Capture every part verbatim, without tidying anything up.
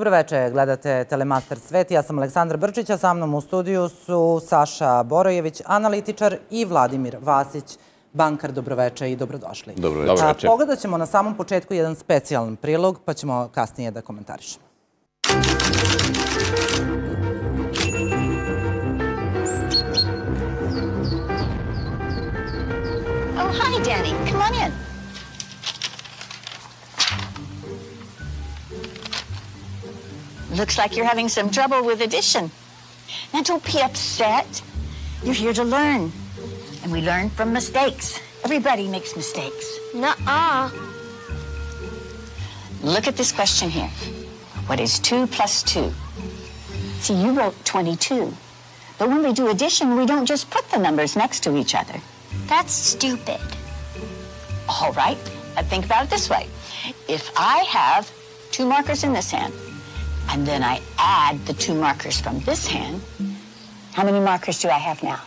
Dobro večer, gledate Telemaster Svet. Ja sam Aleksandra Brčić, a sa mnom u studiju su Saša Borojević, analitičar, i Vladimir Vasić, bankar. Dobro večer i dobrodošli. Dobro večer. Pogledat ćemo na samom početku jedan specijalan prilog, pa ćemo kasnije da komentarišemo. Oh, hi, Danny. Come on in. Looks like you're having some trouble with addition. Now, don't be upset. You're here to learn. And we learn from mistakes. Everybody makes mistakes. Nuh-uh. Look at this question here. What is two plus two? See, you wrote twenty-two. But when we do addition, we don't just put the numbers next to each other. That's stupid. All right. Now think about it this way. If I have two markers in this hand, and then I add the two markers from this hand, how many markers do I have now?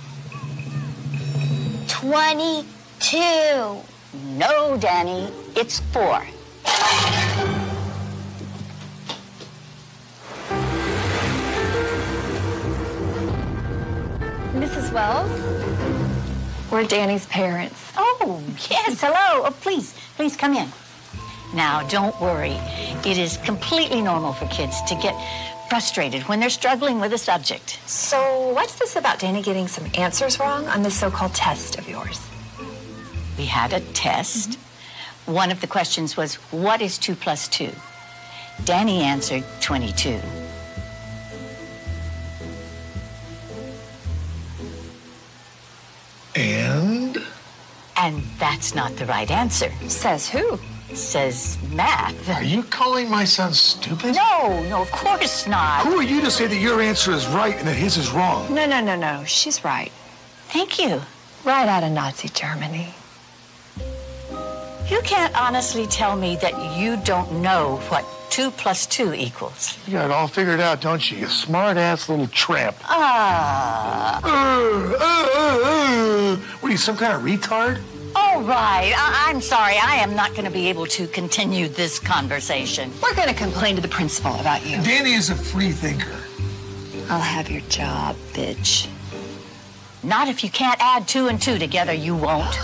Twenty-two. No, Danny, it's four. Missus Wells? We're Danny's parents. Oh, yes, hello. Oh, please, please come in. Now, don't worry. It is completely normal for kids to get frustrated when they're struggling with a subject. So what's this about Danny getting some answers wrong on this so-called test of yours? We had a test. Mm-hmm. One of the questions was, what is two plus two? Danny answered twenty-two. And? And that's not the right answer. Says who? Says math. Are you calling my son stupid? No, no, of course not. Who are you to say that your answer is right and that his is wrong? No, no, no, no. She's right. Thank you. Right out of Nazi Germany. You can't honestly tell me that you don't know what two plus two equals. You got it all figured out, don't you? You smart-ass little tramp. Ah. Uh, uh, uh, uh. What are you, some kind of retard? All right. I- I'm sorry. I am not going to be able to continue this conversation. We're going to complain to the principal about you. Danny is a free thinker. I'll have your job, bitch. Not if you can't add two and two together, you won't.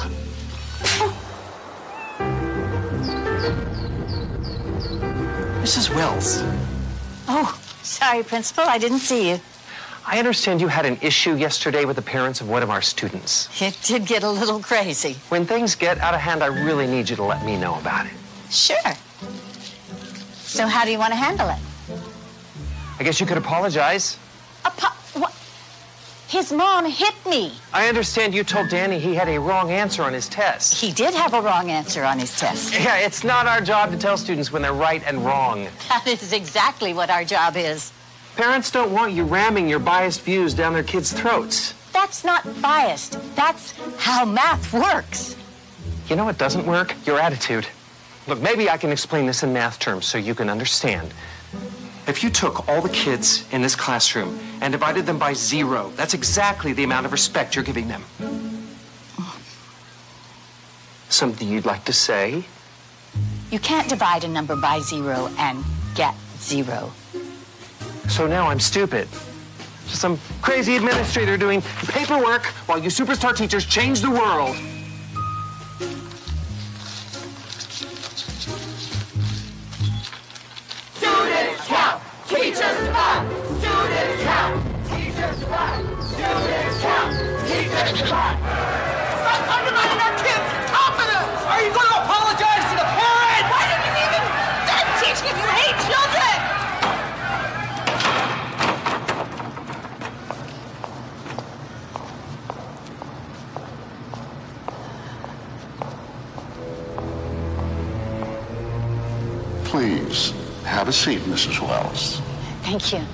Missus Wells. Oh, sorry, Principal. I didn't see you. I understand you had an issue yesterday with the parents of one of our students. It did get a little crazy. When things get out of hand, I really need you to let me know about it. Sure. So how do you want to handle it? I guess you could apologize. Apo- what? His mom hit me. I understand you told Danny he had a wrong answer on his test. He did have a wrong answer on his test. Yeah, it's not our job to tell students when they're right and wrong. That is exactly what our job is. Parents don't want you ramming your biased views down their kids' throats. That's not biased. That's how math works. You know what doesn't work? Your attitude. Look, maybe I can explain this in math terms so you can understand. If you took all the kids in this classroom and divided them by zero, that's exactly the amount of respect you're giving them. Something you'd like to say? You can't divide a number by zero and get zero. So now I'm stupid. Some crazy administrator doing paperwork while you superstar teachers change the world. Students count, teachers divide. Students count, teachers divide. Students count, teachers divide. Stop undermining our kids' confidence! Are you going to apologize to the parents? Why didn't you even start teaching if you hate children? Please, have a seat, Missus Wells. Thank you.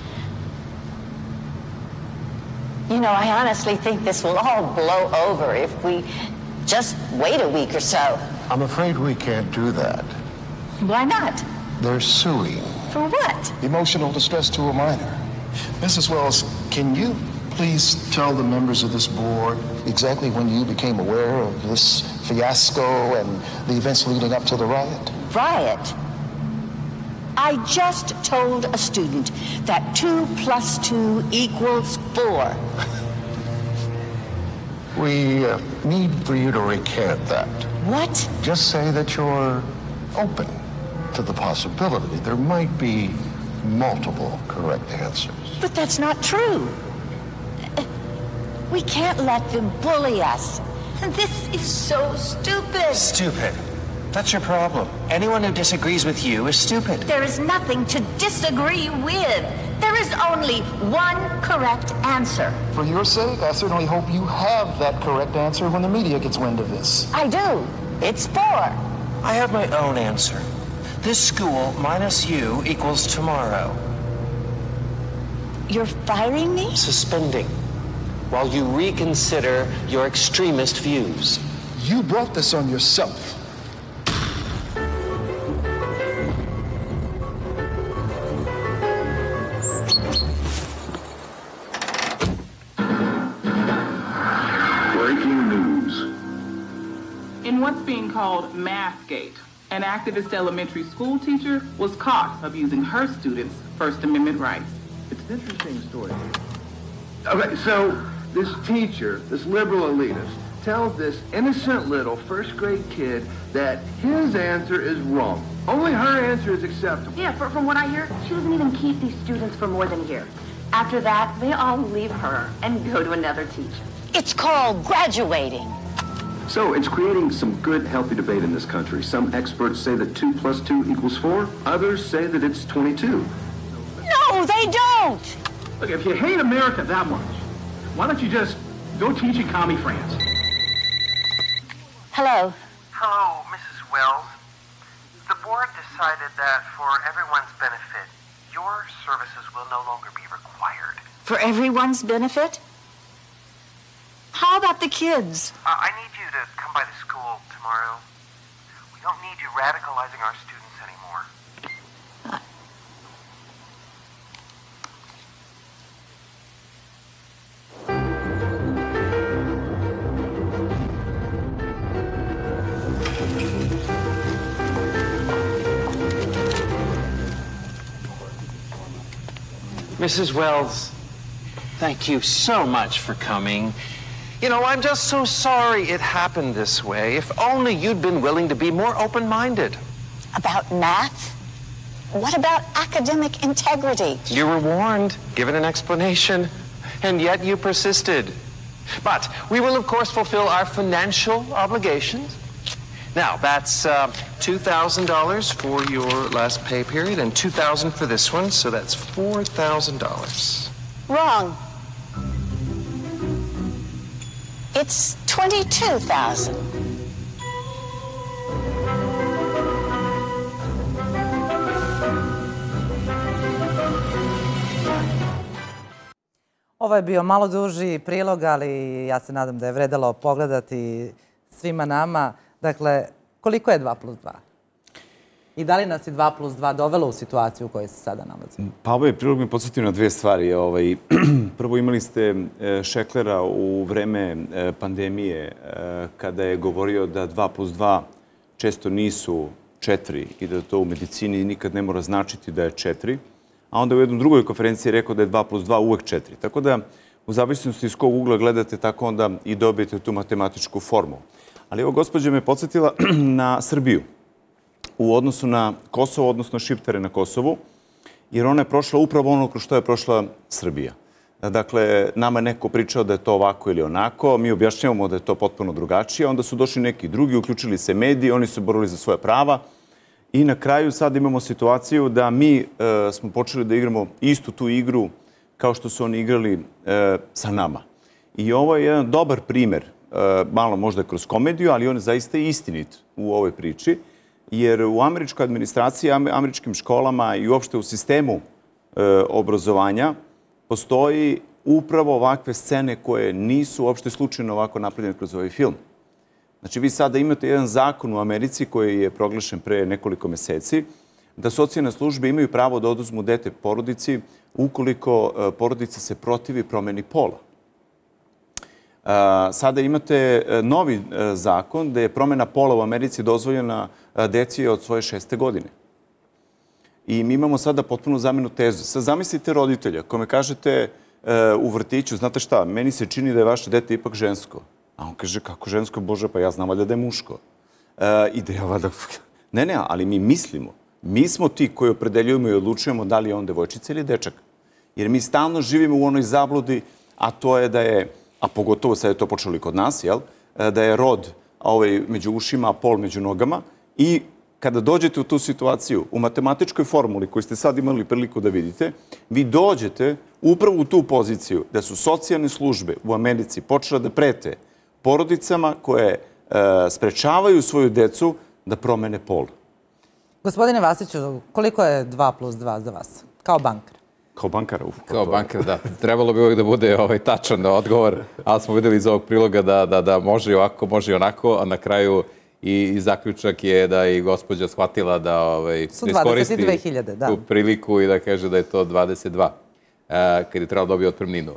You know, I honestly think this will all blow over if we just wait a week or so. I'm afraid we can't do that. Why not? They're suing. For what? Emotional distress to a minor. Missus Wells, can you please tell the members of this board exactly when you became aware of this fiasco and the events leading up to the riot? Riot? I just told a student that two plus two equals four. We uh, need for you to recant that. What? Just say that you're open to the possibility there might be multiple correct answers. But that's not true. We can't let them bully us. This is so stupid. Stupid. That's your problem. Anyone who disagrees with you is stupid. There is nothing to disagree with. There is only one correct answer. For your sake, I certainly hope you have that correct answer when the media gets wind of this. I do. It's four. I have my own answer. This school minus you equals tomorrow. You're firing me? Suspending. While you reconsider your extremist views. You brought this on yourself. Breaking news. In what's being called Mathgate, an activist elementary school teacher was caught abusing her students' First Amendment rights. It's an interesting story. Okay, so this teacher, this liberal elitist, tells this innocent little first grade kid that his answer is wrong. Only her answer is acceptable. Yeah, for, from what I hear, she doesn't even keep these students for more than a year. After that, they all leave her and go to another teacher. It's called graduating. So it's creating some good, healthy debate in this country. Some experts say that two plus two equals four. Others say that it's twenty-two. No, they don't. Look, if you hate America that much, why don't you just go teach in commie France? Hello. Hello, Missus Wells. The board decided that for everyone's benefit, your services will no longer be required. For everyone's benefit? How about the kids? Uh, I need you to come by the school tomorrow. We don't need you radicalizing our students anymore. Uh, Missus Wells, thank you so much for coming. You know, I'm just so sorry it happened this way. If only you'd been willing to be more open-minded. About math? What about academic integrity? You were warned, given an explanation, and yet you persisted. But we will, of course, fulfill our financial obligations. Now, that's uh, two thousand dollars for your last pay period and two thousand dollars for this one, so that's four thousand dollars. Wrong. It's twenty-two thousand dollars. Ovo je bio malo duži prilog, ali ja se nadam da je vredelo pogledati svima nama. Dakle, koliko je dva plus dva? I da li nas je dva plus dva dovelo u situaciju u kojoj se sada nalazimo? Pa ovaj prilog me podsjetio na dve stvari. Prvo, imali ste Šeklera u vreme pandemije kada je govorio da dva plus dva često nisu četiri i da to u medicini nikad ne mora značiti da je četiri. A onda u jednoj drugoj konferenciji je rekao da je dva plus dva uvek četiri. Tako da, u zavisnosti iz kog ugla gledate, tako onda i dobijete tu matematičku formu. Ali evo, gospođa me podsjetila na Srbiju u odnosu na Kosovo, odnosno Šiptare na Kosovu, jer ona je prošla upravo ono kroz što je prošla Srbija. Dakle, nama je neko pričao da je to ovako ili onako, mi objašnjavamo da je to potpuno drugačije, onda su došli neki drugi, uključili se mediji, oni su borili za svoje prava i na kraju sad imamo situaciju da mi smo počeli da igramo istu tu igru kao što su oni igrali sa nama. I ovo je jedan dobar primer, malo možda kroz komediju, ali on je zaista istinit u ovoj priči, jer u američkoj administraciji, američkim školama i uopšte u sistemu obrazovanja postoji upravo ovakve scene koje nisu uopšte slučajno ovako napravljene kroz ovaj film. Znači, vi sada imate jedan zakon u Americi koji je proglašen pre nekoliko meseci, da socijalne službe imaju pravo da oduzmu dete porodici ukoliko porodica se protivi promeni pola. Sada imate novi zakon gde je promena pola u Americi dozvoljena deci od svoje šeste godine. I mi imamo sada potpuno zamenu tezu. Sad zamislite roditelja kome kažete u vrtiću, znate šta, meni se čini da je vaše dete ipak žensko. A on kaže, kako žensko, Bože, pa ja znam valjda da je muško. I da ja valjda... Ne, ne, ali mi mislimo. Mi smo ti koji opredeljujemo i odlučujemo da li je on devojčica ili dečak. Jer mi stalno živimo u onoj zabludi, a to je da je, a pogotovo sad je to počelo i kod nas, jel? Da je rod među ušima, a pol među nogama. I kada dođete u tu situaciju, u matematičkoj formuli koju ste sad imali priliku da vidite, vi dođete upravo u tu poziciju da su socijalne službe u Americi počele da prete porodicama koje sprečavaju svoju decu da promene pol. Gospodine Vasiću, koliko je dva plus dva za vas? Kao bankar. Kao bankar, uf. Kao bankar, da. Trebalo bi uvijek da bude tačan odgovor, ali smo videli iz ovog priloga da može i ovako, može i onako, a na kraju i zaključak je da i gospođa shvatila da iskoristi tu priliku i da kaže da je to dvadeset dva, kad je trebalo dobiti otpremninu.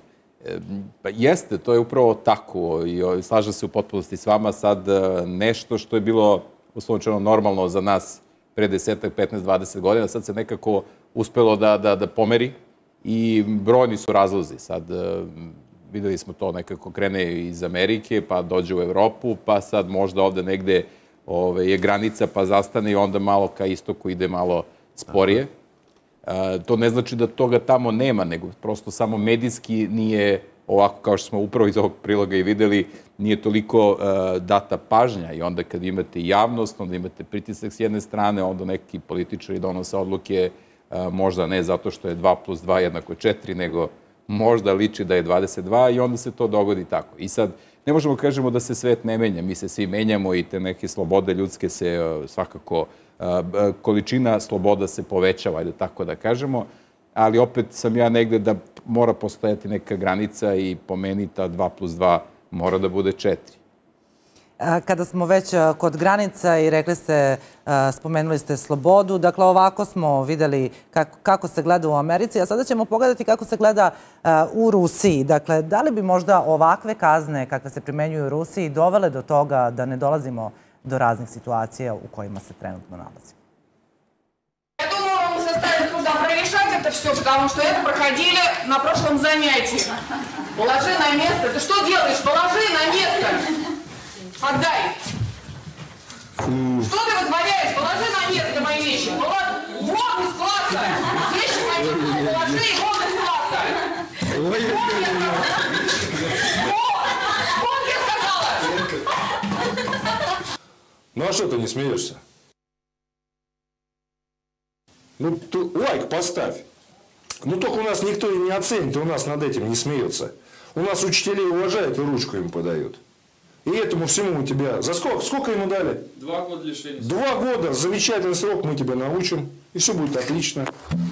Jeste, to je upravo tako i slažem se u potpunosti s vama. Sad nešto što je bilo uslovno normalno za nas pre desetak, petnaest, dvadeset godina, sad se nekako uspelo da pomeri i brojni su razlozi. Sad videli smo to nekako krene iz Amerike, pa dođe u Evropu, pa sad možda ovde negde je granica, pa zastane i onda malo ka istoku ide malo sporije. To ne znači da toga tamo nema, nego prosto samo medijski nije ovako, kao što smo upravo iz ovog priloga i videli, nije toliko data pažnja i onda kad imate javnost, onda imate pritisak s jedne strane, onda neki političari donose odluke, možda ne zato što je dva plus dva jednako četiri, nego možda liči da je dvadeset dva i onda se to dogodi tako. I sad, ne možemo kažemo da se svet ne menja, mi se svi menjamo i te neke slobode ljudske se svakako, količina sloboda se povećava, ajde tako da kažemo, ali opet sam ja negde da mora postojati neka granica i po meni ta dva plus dva mora da bude četiri. Kada smo već kod granica i rekli ste, spomenuli ste slobodu, dakle ovako smo videli kako se gleda u Americi, a sada ćemo pogledati kako se gleda u Rusiji. Dakle, da li bi možda ovakve kazne kakve se primenjuju u Rusiji dovele do toga da ne dolazimo do raznih situacija u kojima se trenutno nalazimo? Я думаю, вам не составит труда прорешать это все, потому что это проходили на прошлом занятии. Положи на место. Ты что делаешь? Положи на место. Отдай. Что ты вытворяешь? Положи на место мои вещи. Вон из класса. Вещи мои положи и вон из класса. Вон я сказала. Ну а что ты не смеешься? Ну, ты лайк поставь. Ну, только у нас никто и не оценит, и у нас над этим не смеется. У нас учителей уважают и ручку им подают. И этому всему у тебя... За сколько? Сколько ему дали? Два года лишения. Два года. Замечательный срок, мы тебя научим. И все будет отлично.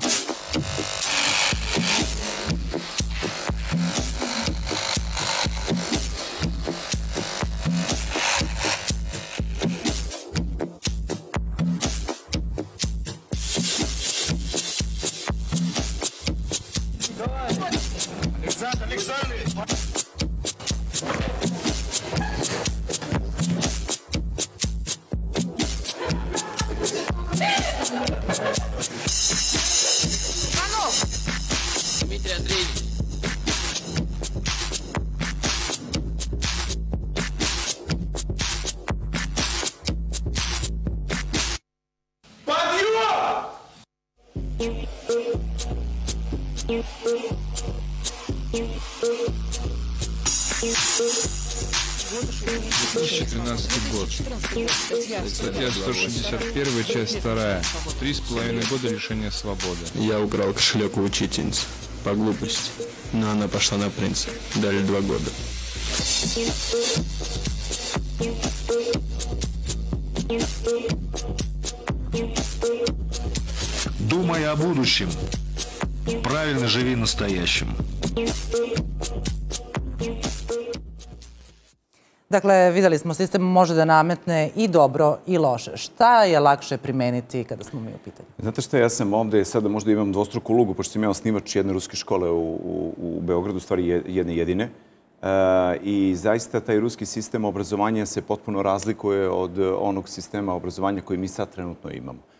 Дмитрий Андреевич. две тысячи тринадцатый год. Статья сто шестьдесят один, часть вторая. Три с половиной года лишения свободы. Я украл кошелек у учительницы. По глупости. Но она пошла на принцип. Дали два года. Думай о будущем. Правильно живи настоящим. Dakle, videli smo, sistem može da nametne i dobro i loše. Šta je lakše primeniti kada smo mi u pitanju? Znate šta, ja sam ovde, sada možda imam dvostruku ulogu, pošto sam imao snimač jedne ruske škole u, u, u Beogradu, stvari jedne jedine. E, I zaista taj ruski sistem obrazovanja se potpuno razlikuje od onog sistema obrazovanja koji mi sad trenutno imamo.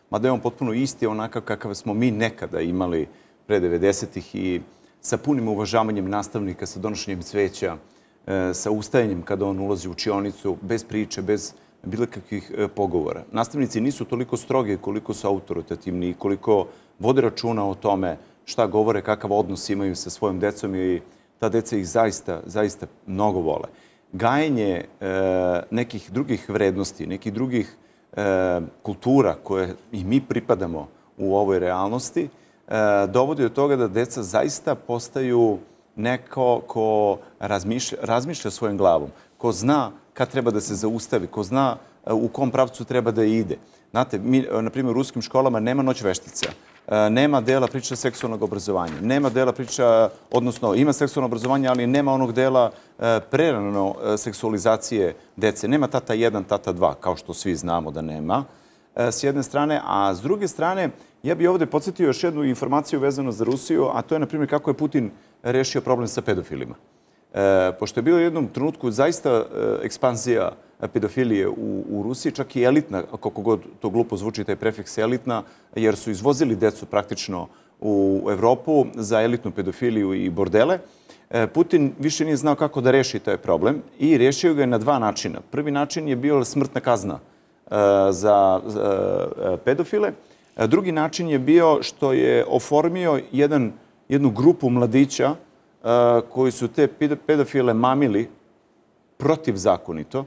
mada je on potpuno isti onakav kakav smo mi nekada imali pre devedesetih i sa punim uvažavanjem nastavnika, sa donošenjem cveća, sa ustajanjem kada on ulazi u učionicu, bez priče, bez bilo kakvih pogovora. Nastavnici nisu toliko strogi koliko su autoritativni i koliko vode računa o tome šta govore, kakav odnos imaju sa svojom decom i ta deca ih zaista, zaista mnogo vole. Gajenje nekih drugih vrednosti, nekih drugih kultura koje i mi pripadamo u ovoj realnosti, dovodi do toga da deca zaista postaju neko ko razmišlja, razmišlja svojom glavom, ko zna kad treba da se zaustavi, ko zna u kom pravcu treba da ide. Znate, mi, na primjer, u ruskim školama nema noć veštica, nema dela priča seksualnog obrazovanja, nema dela priča, odnosno ima seksualno obrazovanje, ali nema onog dela prerano seksualizacije dece. Nema tata jedan, tata dva, kao što svi znamo da nema, s jedne strane, a s druge strane, ja bih ovdje podsjetio još jednu informaciju vezano za Rusiju, a to je, na primjer, kako je Putin rešio problem sa pedofilima. Pošto je bilo u jednom trenutku zaista ekspanzija pedofilije u, u Rusiji, čak i elitna, koliko god to glupo zvuči taj prefiks elitna, jer su izvozili decu praktično u Evropu za elitnu pedofiliju i bordele. Putin više nije znao kako da reši taj problem i rešio ga je na dva načina. Prvi način je bio smrtna kazna za pedofile. Drugi način je bio što je oformio jedan, jednu grupu mladića koji su te pedofile mamili protivzakonito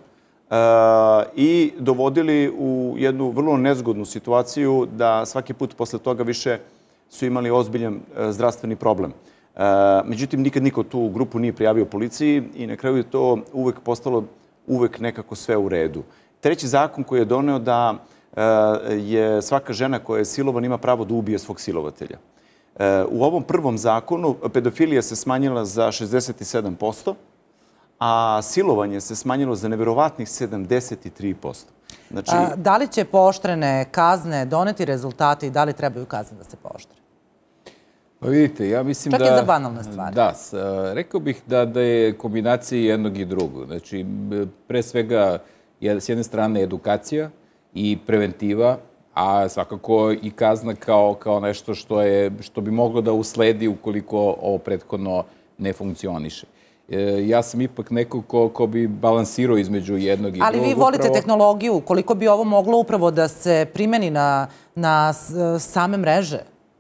i dovodili u jednu vrlo nezgodnu situaciju da svaki put posle toga više su imali ozbiljan zdravstveni problem. Međutim, nikad niko tu grupu nije prijavio policiji i na kraju je to uvek postalo uvek nekako sve u redu. Treći zakon koji je doneo da je svaka žena koja je silovan ima pravo da ubije svog silovatelja. U ovom prvom zakonu pedofilija se smanjila za šezdeset sedam posto, a silovanje se smanjilo za neverovatnih sedamdeset tri posto. Znači, da li će pooštrene kazne doneti rezultate i da li trebaju kazne da se pooštre? Pa vidite, ja mislim da... Čak i za banalne stvari. Da, rekao bih da, da je kombinacija jednog i drugog. Znači, pre svega, s jedne strane edukacija i preventiva, a svakako i kazna kao, kao nešto što, je, što bi moglo da usledi ukoliko ovo prethodno ne funkcioniše. E, ja sam ipak neko ko, ko bi balansirao između jednog i drugog. Ali vi volite upravo... tehnologiju. Koliko bi ovo moglo upravo da se primeni na, na same mreže?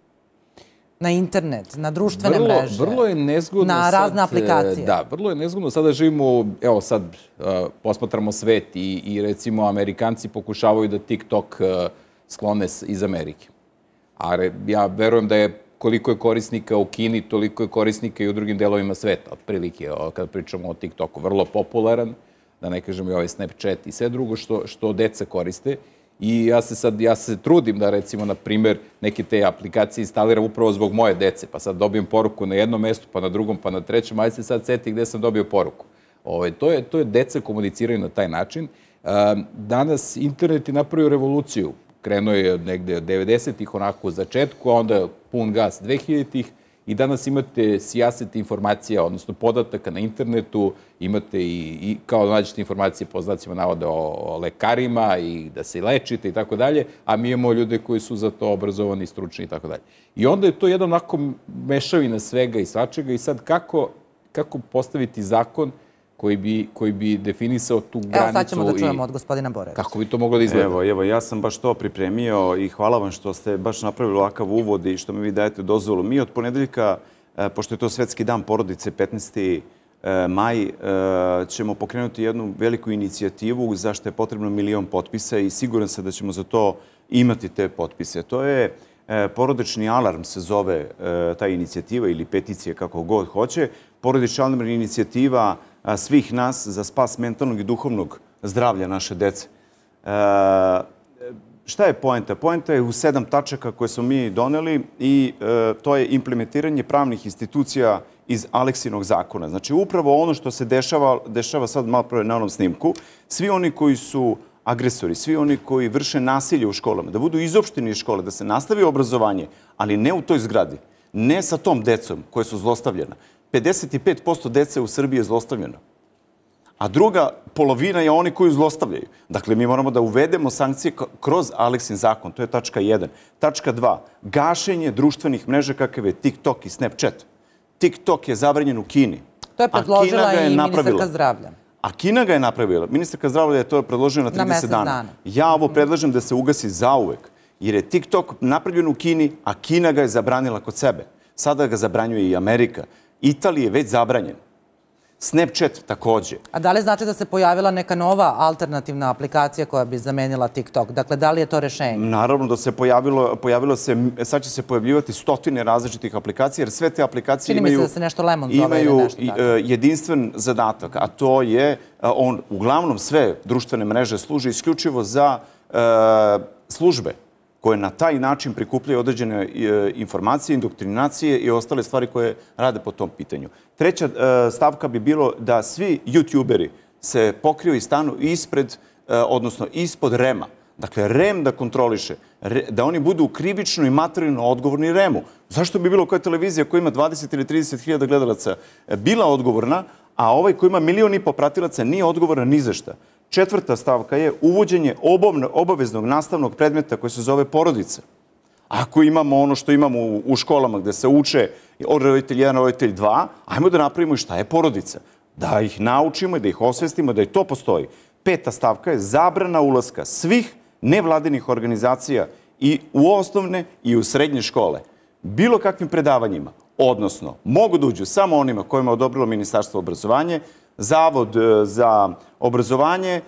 Na internet, na društvene vrlo, mreže, vrlo je nezgodno na razne sad, aplikacije. Da, vrlo je nezgodno. Sada živimo, evo sad uh, posmatramo svet i, i recimo Amerikanci pokušavaju da TikTok uh, sklone iz Amerike. A re, ja verujem da je koliko je korisnika u Kini, toliko je korisnika i u drugim delovima sveta. Otprilike, kada pričamo o TikToku, vrlo popularan, da ne kažem i ovaj Snapchat i sve drugo što, što deca koriste. I ja se sad, ja se trudim da recimo, na primjer, neke te aplikacije instaliram upravo zbog moje dece, pa sad dobijem poruku na jednom mestu, pa na drugom, pa na trećem, ajde se sad seti gde sam dobio poruku. Ove, to, je, to je deca komuniciraju na taj način. Danas internet je napravio revoluciju. Krenuo je negde od devedesetih onako u začetku, a onda pun gas dvehiljaditih i danas imate sijaset informacija, odnosno podataka na internetu, imate i, i kao da nađete informacije po znacima navoda o, o lekarima i da se lečite i tako dalje, a mi imamo ljude koji su za to obrazovani, stručni i tako dalje. I onda je to jedan onako mešavina svega i svačega i sad kako, kako postaviti zakon koji bi, koji bi definisao tu granicu. Evo sad ćemo da čujemo od gospodina Borevića. Kako bi to moglo da izgleda? Evo, evo, ja sam baš to pripremio i hvala vam što ste baš napravili ovakav uvod i što mi vi dajete dozvolu. Mi od ponedeljka, pošto je to Svetski dan porodice, petnaesti maj, ćemo pokrenuti jednu veliku inicijativu za što je potrebno milion potpisa i siguran sam da ćemo za to imati te potpise. To je porodični alarm, se zove ta inicijativa ili peticija, kako god hoće. Porodični alarm je inicijativa svih nas za spas mentalnog i duhovnog zdravlja naše dece. E, šta je poenta? Poenta je u sedam tačaka koje smo mi doneli i e, to je implementiranje pravnih institucija iz Aleksinog zakona. Znači, upravo ono što se dešava, dešava sad malo prvo na onom snimku, svi oni koji su agresori, svi oni koji vrše nasilje u školama, da budu izopšteni iz škole, da se nastavi obrazovanje, ali ne u toj zgradi, ne sa tom decom koje su zlostavljena. pedeset pet posto dece u Srbiji je zlostavljeno. a druga polovina je oni koji zlostavljaju. Dakle, mi moramo da uvedemo sankcije kroz Aleksin zakon. To je tačka jedan. Tačka dva. Gašenje društvenih mreža kakav je TikTok i Snapchat. TikTok je zabranjen u Kini. To je predložila i ministarka zdravlja. A Kina ga je napravila. Ministarka zdravlja je to predložila na trideset dana. Ja ovo predlažem da se ugasi zauvek, jer je TikTok napravljen u Kini, a Kina ga je zabranila kod sebe. Sada ga zabranjuje i Amerika. Italija je već zabranjen. Snapchat takođe. A da li znači da se pojavila neka nova alternativna aplikacija koja bi zamenila TikTok? Dakle, da li je to rešenje? Naravno da se pojavilo, pojavilo se, sad će se pojavljivati stotine različitih aplikacija, jer sve te aplikacije imaju, Čini mi se da se nešto Lemon zove imaju ili nešto tako. jedinstven zadatak, a to je, on uglavnom sve društvene mreže služe isključivo za uh, službe koje na taj način prikupljaju određene informacije, indoktrinacije i ostale stvari koje rade po tom pitanju. Treća stavka bi bilo da svi youtuberi se pokriju i stanu ispred, odnosno ispod rema. Dakle, rem da kontroliše, da oni budu krivično i materijalno odgovorni remu. Zašto bi bilo koja televizija koja ima dvadeset ili trideset hiljada gledalaca bila odgovorna, a ovaj koji ima milion i po pratilaca nije odgovoran ni za šta? Četvrta stavka je uvođenje obaveznog nastavnog predmeta koji se zove porodica. Ako imamo ono što imamo u školama gde se uče od roditelj jedan, roditelj dva, ajmo da napravimo i šta je porodica. Da ih naučimo i da ih osvestimo, da i to postoji. Peta stavka je zabrana ulaska svih nevladinih organizacija i u osnovne i u srednje škole. Bilo kakvim predavanjima, odnosno mogu da uđu samo onima kojima je odobrilo Ministarstvo obrazovanja, Zavod za obrazovanje,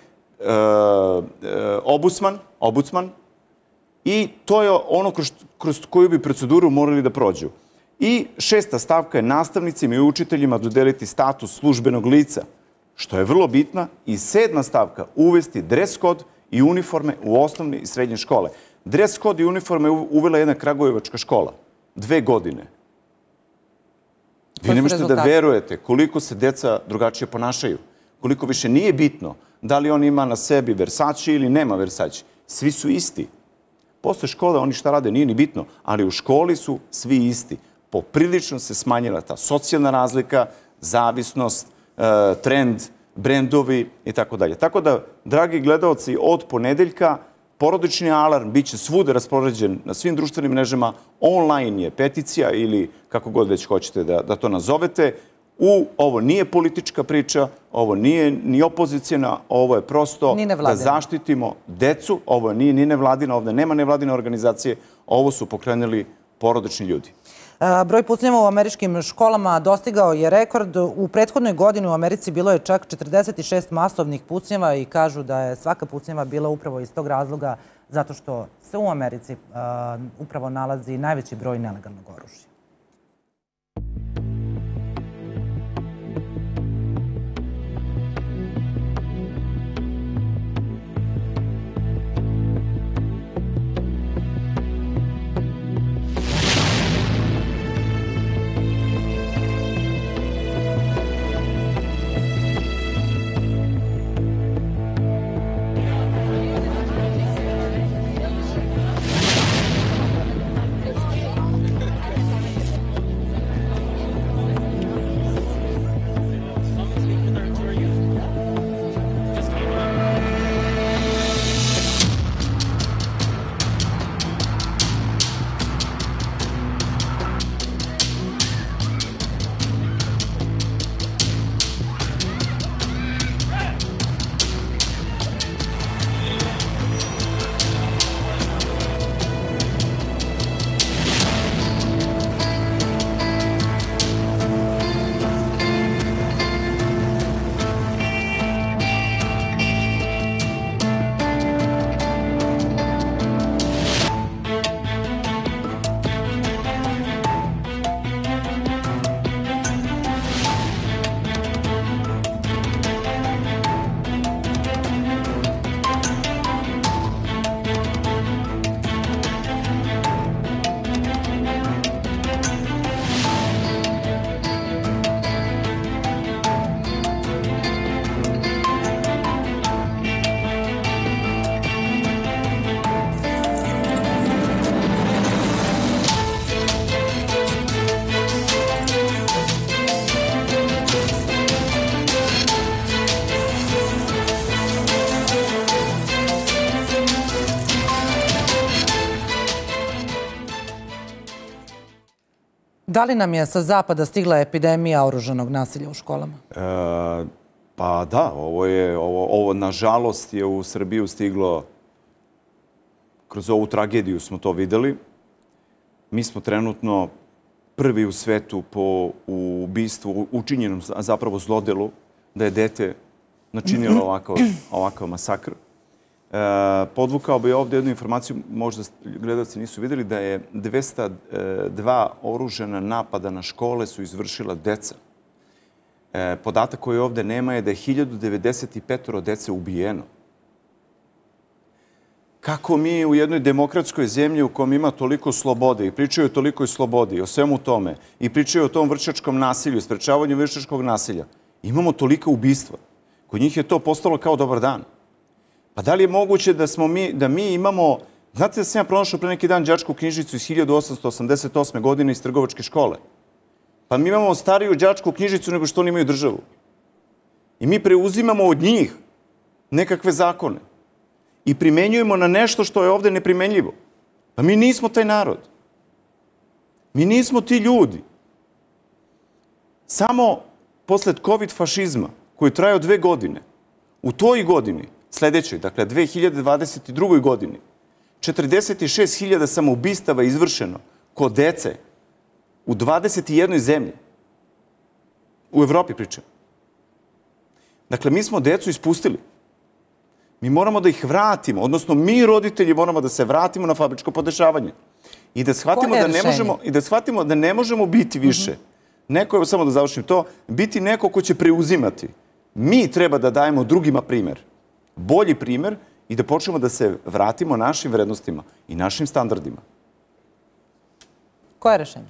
obudsman, obudsman i to je ono kroz koju bi proceduru morali da prođu. I šesta stavka je nastavnicima i učiteljima dodeliti status službenog lica, što je vrlo bitna. I sedma stavka, uvesti dres kod i uniforme u osnovne i srednje škole. Dres kod i uniforme uvela jedna kragujevačka škola. Dve godine. Vi ne možete da verujete koliko se deca drugačije ponašaju. Koliko više nije bitno da li on ima na sebi Versace ili nema Versace. Svi su isti. Posle škole oni šta rade nije ni bitno, ali u školi su svi isti. Poprilično se smanjila ta socijalna razlika, zavisnost, trend, brendovi i tako dalje. Tako da, dragi gledalci, od ponedeljka porodični alarm bit će svuda raspoređen na svim društvenim mrežama. Online je peticija ili kako god već hoćete da, da to nazovete. U, ovo nije politička priča, ovo nije ni opozicijna, ovo je prosto da zaštitimo decu. Ovo nije ni nevladina, ovdje nema nevladine organizacije. Ovo su pokrenuli porodični ljudi. Broj pucnjava u američkim školama dostigao je rekord. U prethodnoj godini u Americi bilo je čak četrdeset šest masovnih pucnjava i kažu da je svaka pucnjava bila upravo iz tog razloga zato što se u Americi upravo nalazi najveći broj nelegalnog oružja. Da li nam je sa zapada stigla epidemija oružanog nasilja u školama? E, pa da, ovo je, ovo, ovo nažalost je u Srbiju stiglo, kroz ovu tragediju smo to videli. Mi smo trenutno prvi u svetu po ubistvu, učinjenom zapravo zlodelu, da je dete načinilo ovakav, ovakav masakr. E, podvukao bi ovdje jednu informaciju, možda gledalci nisu vidjeli, da je dvesta dva oružana napada na škole su izvršila deca. E, podatak koji ovdje nema je da je hiljadu devedeset pet dece ubijeno. Kako mi u jednoj demokratskoj zemlji u kom ima toliko slobode i pričaju o tolikoj slobodi, o svemu tome, i pričaju o tom vršnjačkom nasilju, sprečavanju vršnjačkog nasilja, imamo toliko ubistva. Kod njih je to postalo kao dobar dan. Pa da li je moguće da, smo mi, da mi imamo... Znate da sam ja pronašao pre neki dan đačku knjižicu iz hiljadu osamsto osamdeset osme. godine iz trgovačke škole. Pa mi imamo stariju đačku knjižicu nego što oni imaju državu. I mi preuzimamo od njih nekakve zakone. I primenjujemo na nešto što je ovdje neprimenljivo. Pa mi nismo taj narod. Mi nismo ti ljudi. Samo posled covid fašizma, koji traje dve godine, u toj godini, sljedećoj, dakle dve hiljade dvadeset drugoj. godini, četrdeset šest hiljada samoubistava izvršeno kod dece u dvadeset jednoj zemlji. U Evropi pričam. Dakle, mi smo decu ispustili. Mi moramo da ih vratimo, odnosno mi roditelji moramo da se vratimo na fabričko podešavanje. I da shvatimo da ne možemo, i da shvatimo da ne možemo biti više. Neko, evo samo da završim to, biti neko ko će preuzimati. Mi treba da dajemo drugima primjer. Bolji primjer i da počnemo da se vratimo našim vrednostima i našim standardima. Koje je rešenje?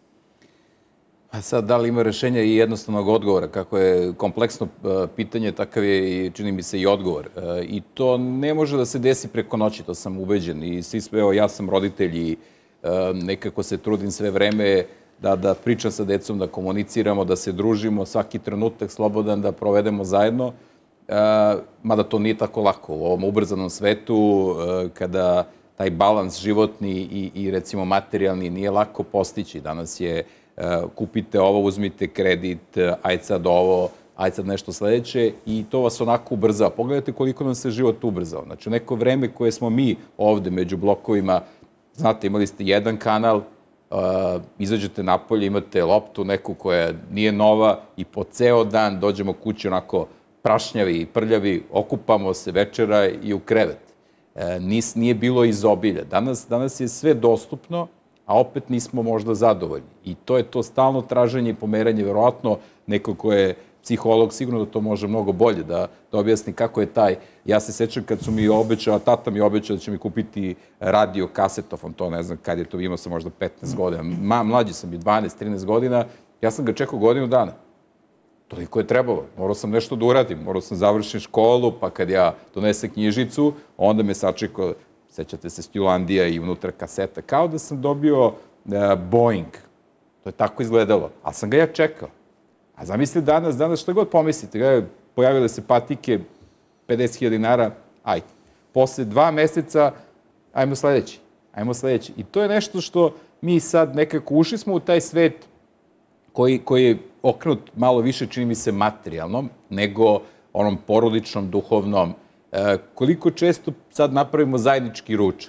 A sad, da li ima rešenja i jednostavnog odgovora? Kako je kompleksno pitanje, takav je, čini mi se, i odgovor. I to ne može da se desi preko noći, to sam ubeđen. I svi smo, evo, ja sam roditelj i nekako se trudim sve vreme da, da pričam sa decom, da komuniciramo, da se družimo, svaki trenutak slobodan da provedemo zajedno. Mada to nije tako lako. U ovom ubrzanom svetu, kada taj balans životni i, i recimo materijalni nije lako postići. Danas je kupite ovo, uzmite kredit, ajde sad ovo, ajde sad nešto sledeće i to vas onako ubrzava. Pogledajte koliko nam se život ubrzao. Znači, neko vreme koje smo mi ovde među blokovima, znate, imali ste jedan kanal, izađete napolje, imate loptu neku koja nije nova i po ceo dan dođemo kući onako prašnjavi i prljavi, okupamo se večera i u krevet. Nis, nije bilo izobilja. Danas, danas je sve dostupno, a opet nismo možda zadovoljni. I to je to stalno traženje i pomeranje. Verovatno neko ko je psiholog, sigurno da to može mnogo bolje da, da objasni kako je taj... Ja se sećam kad su mi obećao, tata mi obećao da će mi kupiti radio kasetofon, to ne znam kad je to, imao sam možda petnaest godina. Ma, mlađi sam i dvanaest trinaest godina, ja sam ga čekao godinu dana. Toliko je trebalo. Morao sam nešto da uradim. Morao sam završiti školu, pa kad ja donesem knjižicu, onda me sačekao, sećate se, Stjulandija i unutra kaseta. Kao da sam dobio uh, Boeing. To je tako izgledalo. Ali sam ga ja čekao. A zamisli danas, danas što god pomislite. Pojavile se patike, pedeset hiljada dinara, ajde. Posle dva meseca, ajmo sledeći. Ajmo sledeći. I to je nešto što mi sad nekako ušli smo u taj svet koji, koji je okrenut malo više, čini mi se, materijalnom, nego onom porodičnom, duhovnom. E, koliko često sad napravimo zajednički ručak?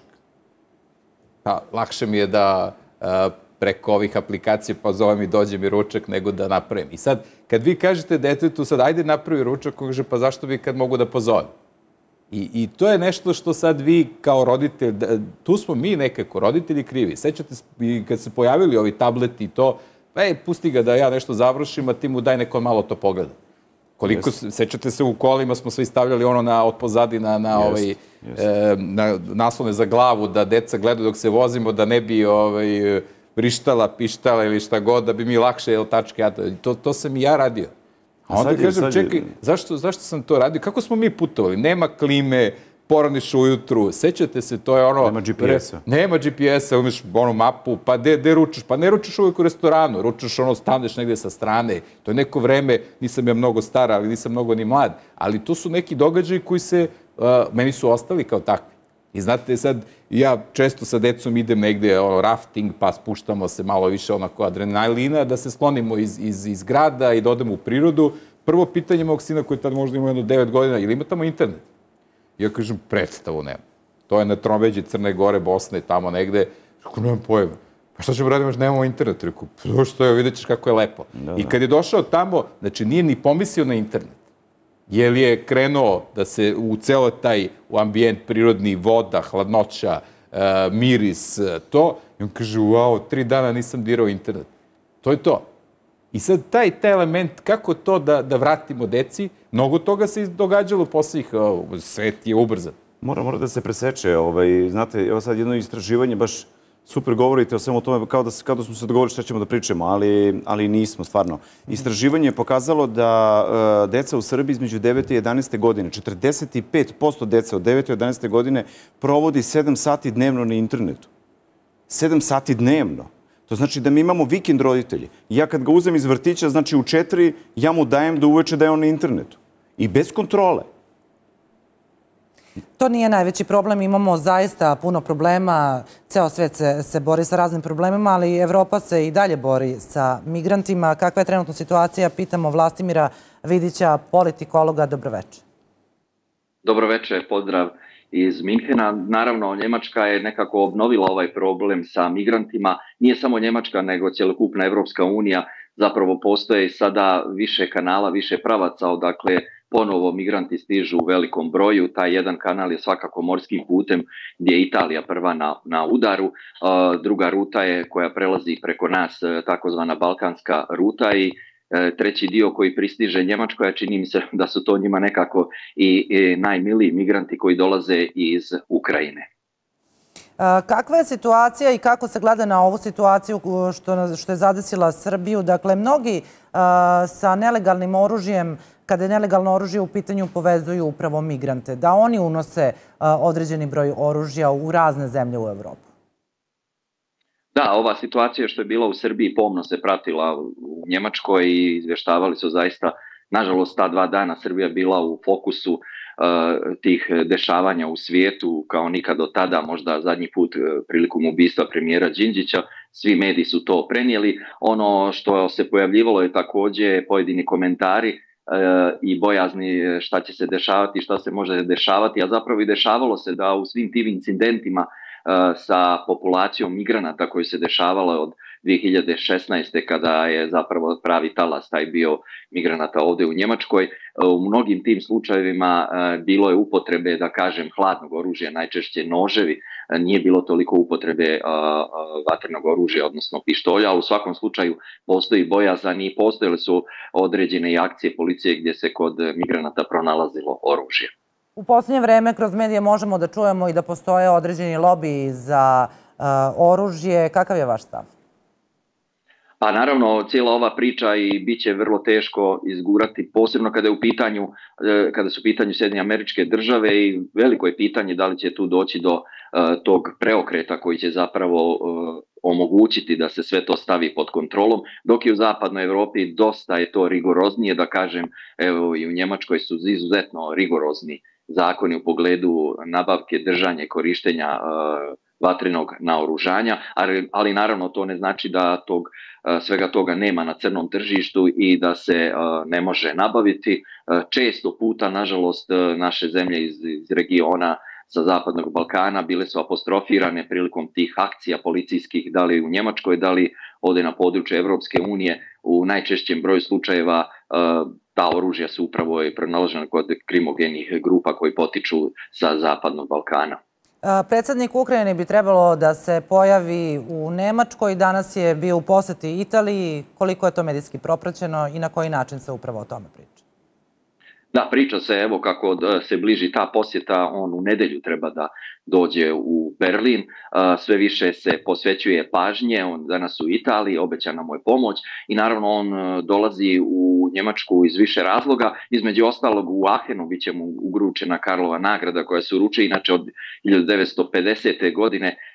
Pa, lakše mi je da e, preko ovih aplikacija pozovem i dođe mi ručak nego da napravim. I sad, kad vi kažete detetu sad, ajde napravi ručak, kaže, pa zašto bi kad mogu da pozovem? I, I to je nešto što sad vi kao roditelj, tu smo mi nekako, roditelji krivi. Sećate i kad se pojavili ovi tableti i to, ej, pusti ga da ja nešto završim, a ti mu daj neko malo to pogleda. Koliko, yes. Sećate se, u kolima smo svi stavljali ono na, od pozadi na, na, yes. ovaj, yes. E, na naslone za glavu, da deca gledaju dok se vozimo, da ne bi ovaj, vrištala, pištala ili šta god, da bi mi lakše, jel, tačke, to, to sam i ja radio. A onda kažem, čekaj, zašto, zašto sam to radio? Kako smo mi putovali? Nema klime, poraniš ujutru, sećate se, to je ono... Nema G P S-a. Nema G P S-a, umeš onu mapu, pa de, de ručaš? Pa ne ručaš uvijek u restoranu, ručaš ono, staneš negde sa strane. To je neko vreme, nisam ja mnogo stara, ali nisam mnogo ni mlad. Ali to su neki događaji koji se, uh, meni su ostali kao takvi. I znate, sad, ja često sa decom idem negde, ono, rafting, pa spuštamo se malo više onako adrenalina, da se sklonimo iz, iz, iz grada i da odemo u prirodu. Prvo pitanje mog sina, koji tad možda ima jedno devet godina, ili ima tamo internet? Ja kažem, predstavu nema. To je na tromeđi Crne Gore, Bosne, tamo negde. Rekao, nemam pojma. Pa što ćemo raditi, nemamo internet? Rekao, pa što je, vidjet ćeš kako je lepo. I kad je došao tamo, znači nije ni pomislio na internet. Jer je krenuo da se u celo taj u ambijent prirodni, voda, hladnoća, miris, to. I on kaže, wow, tri dana nisam dirao internet. To je to. I sad taj, taj element, kako to da, da vratimo deci, mnogo toga se događalo u poslednjih, svet je ubrzan. Mora, mora da se preseče. Ovaj, znate, evo sad jedno istraživanje, baš super govorite o svemu tome, kao da, kao da smo se dogovorili šta ćemo da pričamo, ali, ali nismo, stvarno. Istraživanje je pokazalo da uh, deca u Srbiji između devete i jedanaeste godine, četrdeset pet posto deca od devete do jedanaeste godine provodi sedam sati dnevno na internetu. sedam sati dnevno. To znači da mi imamo vikend roditelji. Ja kad ga uzem iz vrtića, znači u četiri, ja mu dajem da uveče da je on na internetu. I bez kontrole. To nije najveći problem, imamo zaista puno problema, ceo svet se, se bori sa raznim problemima, ali Evropa se i dalje bori sa migrantima. Kakva je trenutna situacija? Pitamo Vlastimira Vidića, politikologa. Dobroveče. Dobroveče, pozdrav iz Minhena. Naravno, Njemačka je nekako obnovila ovaj problem sa migrantima. Nije samo Njemačka, nego cjelokupna Evropska unija. Zapravo postoje sada više kanala, više pravaca, odakle ponovo migranti stižu u velikom broju. Taj jedan kanal je svakako morskim putem, gdje je Italija prva na, na udaru. Druga ruta je koja prelazi preko nas, takozvana balkanska ruta, i treći dio koji pristiže Njemačkoj, a čini mi se da su to njima nekako i, i najmiliji migranti koji dolaze iz Ukrajine. Kakva je situacija i kako se gleda na ovu situaciju što, što je zadesila Srbiju? Dakle, mnogi sa nelegalnim oružjem, kada je nelegalno oružje u pitanju, povezuju upravo migrante, da oni unose određeni broj oružja u razne zemlje u Evropu. Da, ova situacija što je bila u Srbiji pomno se pratila u Njemačkoj i izvještavali su zaista, nažalost, ta dva dana Srbija bila u fokusu uh, tih dešavanja u svijetu kao nikad do tada, možda zadnji put uh, prilikom ubistva premijera Đinđića. Svi mediji su to prenijeli. Ono što se pojavljivalo je također pojedini komentari uh, i bojazni šta će se dešavati, šta se može dešavati, a zapravo i dešavalo se da u svim tim incidentima sa populacijom migranata koji se dešavala od dvije hiljade šesnaeste. kada je zapravo pravi talas taj bio migranata ovdje u Njemačkoj. U mnogim tim slučajevima bilo je upotrebe, da kažem, hladnog oružja, najčešće noževi, nije bilo toliko upotrebe vatrenog oružja, odnosno pištolja, ali u svakom slučaju postoji bojazan i postojale su određene akcije policije gdje se kod migranata pronalazilo oružje. U posljednje vreme kroz medije možemo da čujemo i da postoje određeni lobiji za uh, oružje. Kakav je vaš stav? Pa naravno, cijela ova priča i bit će vrlo teško izgurati, posebno kada je u pitanju, kada su u pitanju Sjedinjene Američke Države, i veliko je pitanje da li će tu doći do uh, tog preokreta koji će zapravo uh, omogućiti da se sve to stavi pod kontrolom, dok je u zapadnoj Evropi dosta je to rigoroznije, da kažem, evo i u Njemačkoj su izuzetno rigorozni zakoni u pogledu nabavke, držanja i korištenja uh, vatrenog naoružanja, ali, ali naravno to ne znači da tog, uh, svega toga nema na crnom tržištu i da se uh, ne može nabaviti. Uh, često puta, nažalost, uh, naše zemlje iz, iz regiona sa Zapadnog Balkana bile su apostrofirane prilikom tih akcija policijskih, da li u Njemačkoj, da li ovdje na području Evropske unije. U najčešćem broju slučajeva uh, ta oružja su upravo pronalažena kod krimogenih grupa koji potiču sa Zapadnog Balkana. Predsjednik Ukrajine bi trebalo da se pojavi u Nemačkoj. Danas je bio u posjeti Italiji. Koliko je to medijski propraćeno i na koji način se upravo o tome priča? Da, priča se, evo kako se bliži ta posjeta, on u nedelju treba da dođe u Berlin, sve više se posvećuje pažnje, on danas u Italiji, obećana mu je pomoć i naravno on dolazi u Njemačku iz više razloga, između ostalog u Ahenu bit će mu ugručena Karlova nagrada koja se uručuje inače od hiljadu devetsto pedesete. godine,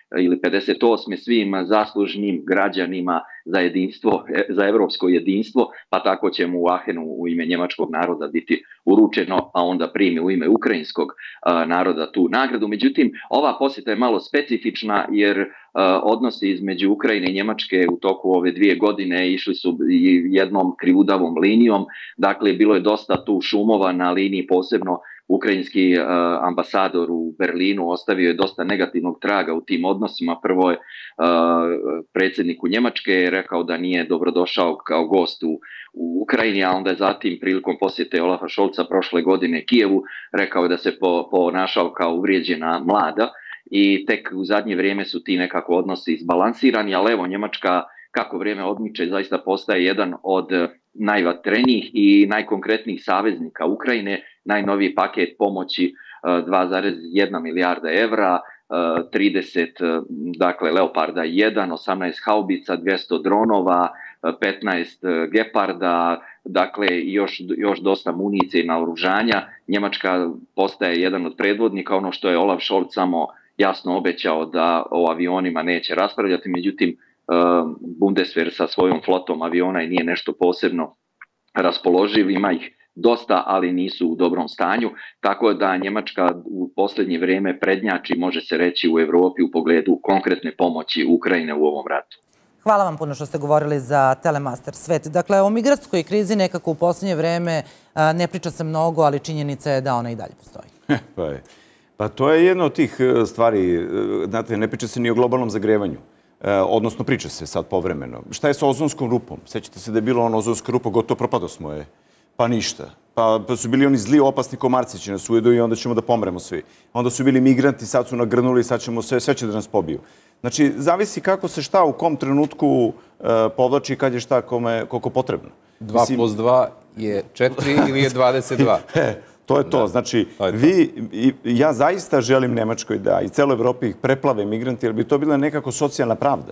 ili pedeset osme svim zaslužnim građanima za jedinstvo, za evropsko jedinstvo, pa tako će mu u Ahenu u ime njemačkog naroda biti uručeno, a onda primi u ime ukrajinskog naroda tu nagradu. Međutim, ova posjeta je malo specifična jer odnosi između Ukrajine i Njemačke u toku ove dvije godine išli su jednom krivudavom linijom. Dakle, bilo je dosta tu šumova na liniji, posebno ukrajinski uh, ambasador u Berlinu ostavio je dosta negativnog traga u tim odnosima. Prvo je uh, predsjedniku Njemačke rekao da nije dobrodošao kao gost u, u Ukrajini, a onda je zatim prilikom posjete Olafa Scholza prošle godine Kijevu rekao da se po, ponašao kao uvrijeđena mlada i tek u zadnje vrijeme su ti nekako odnosi izbalansirani, ali evo Njemačka kako vrijeme odmiče zaista postaje jedan od najvatrenijih i najkonkretnijih saveznika Ukrajine. Najnoviji paket pomoći dva zarez jedna milijarda evra, trideset dakle Leoparda jedan, osamnaest haubica, dvjesto dronova, petnaest geparda, dakle još, još dosta municije i naoružanja. Njemačka postaje jedan od predvodnika, ono što je Olaf Scholz samo jasno obećao da o avionima neće raspravljati, međutim Bundeswehr sa svojom flotom aviona i nije nešto posebno raspoloživ, ima ih dosta, ali nisu u dobrom stanju, tako da Njemačka u posljednje vrijeme prednjači, može se reći, u Europi u pogledu konkretne pomoći Ukrajine u ovom ratu. Hvala vam puno što ste govorili za Telemaster svet. Dakle, o migrantskoj krizi nekako u posljednje vrijeme ne priča se mnogo, ali činjenica je da ona i dalje postoji. Pa je. Pa to je jedna od tih stvari, znate, ne priča se ni o globalnom zagrevanju. Odnosno, priča se sad povremeno. Šta je sa ozonskom rupom? Sećate se da je bilo ono ozonska rupa, gotovo propado smo je. Pa ništa. Pa su bili oni zli, opasni komarcići nas ujedu i onda ćemo da pomremo svi. Onda su bili migranti, sad su nagrnuli, sad ćemo sve, sve će da nas pobiju. Znači, zavisi kako se šta u kom trenutku povlači, kad je šta kome, koliko potrebno. Dva plus dva je četiri ili je dvadeset dva? To je to. Znači, vi, ja zaista želim Nemačkoj da i celoj Evropi ih preplave migranti, jer bi to bila nekako socijalna pravda.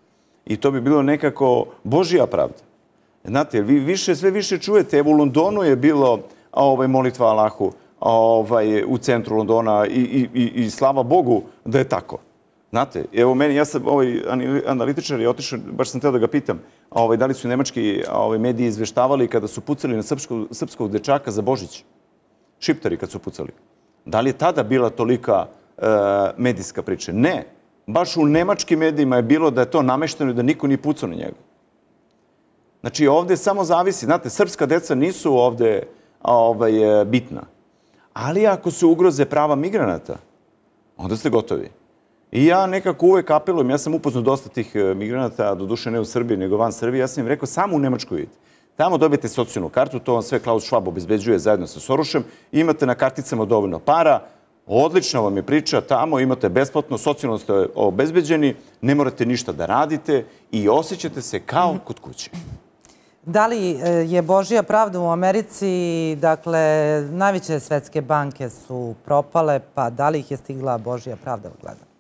I to bi bilo nekako Božja pravda. Znate, jer vi više, sve više čujete, evo u Londonu je bilo ovaj, molitva Allahu ovaj, u centru Londona i, i, i, i slava Bogu da je tako. Znate, evo meni, ja sam ovaj analitičar je otišao, baš sam teo da ga pitam, ovaj, da li su nemački ovaj, mediji izveštavali kada su pucali na srpskog, srpskog dečaka za Božić? Šiptari kad su pucali. Da li je tada bila tolika e, medijska priča? Ne. Baš u nemačkim medijima je bilo da je to namešteno i da niko nije pucao na njega. Znači, ovdje samo zavisi. Znate, srpska deca nisu ovdje ovaj, bitna. Ali ako se ugroze prava migranata, onda ste gotovi. I ja nekako uvek apelujem, ja sam upoznao dosta tih migranata, doduše ne u Srbiji, nego van Srbije, ja sam im rekao, samo u Nemačku idite. Tamo dobijete socijalnu kartu, to vam sve Klaus Schwab obezbeđuje zajedno sa Sorošem, imate na karticama dovoljno para, odlična vam je priča, tamo imate besplatno, socijalno ste obezbeđeni, ne morate ništa da radite i osjećate se kao kod kuće. Da li je Božja pravda u Americi, dakle, najveće svetske banke su propale, pa da li ih je stigla Božja pravda u gleda?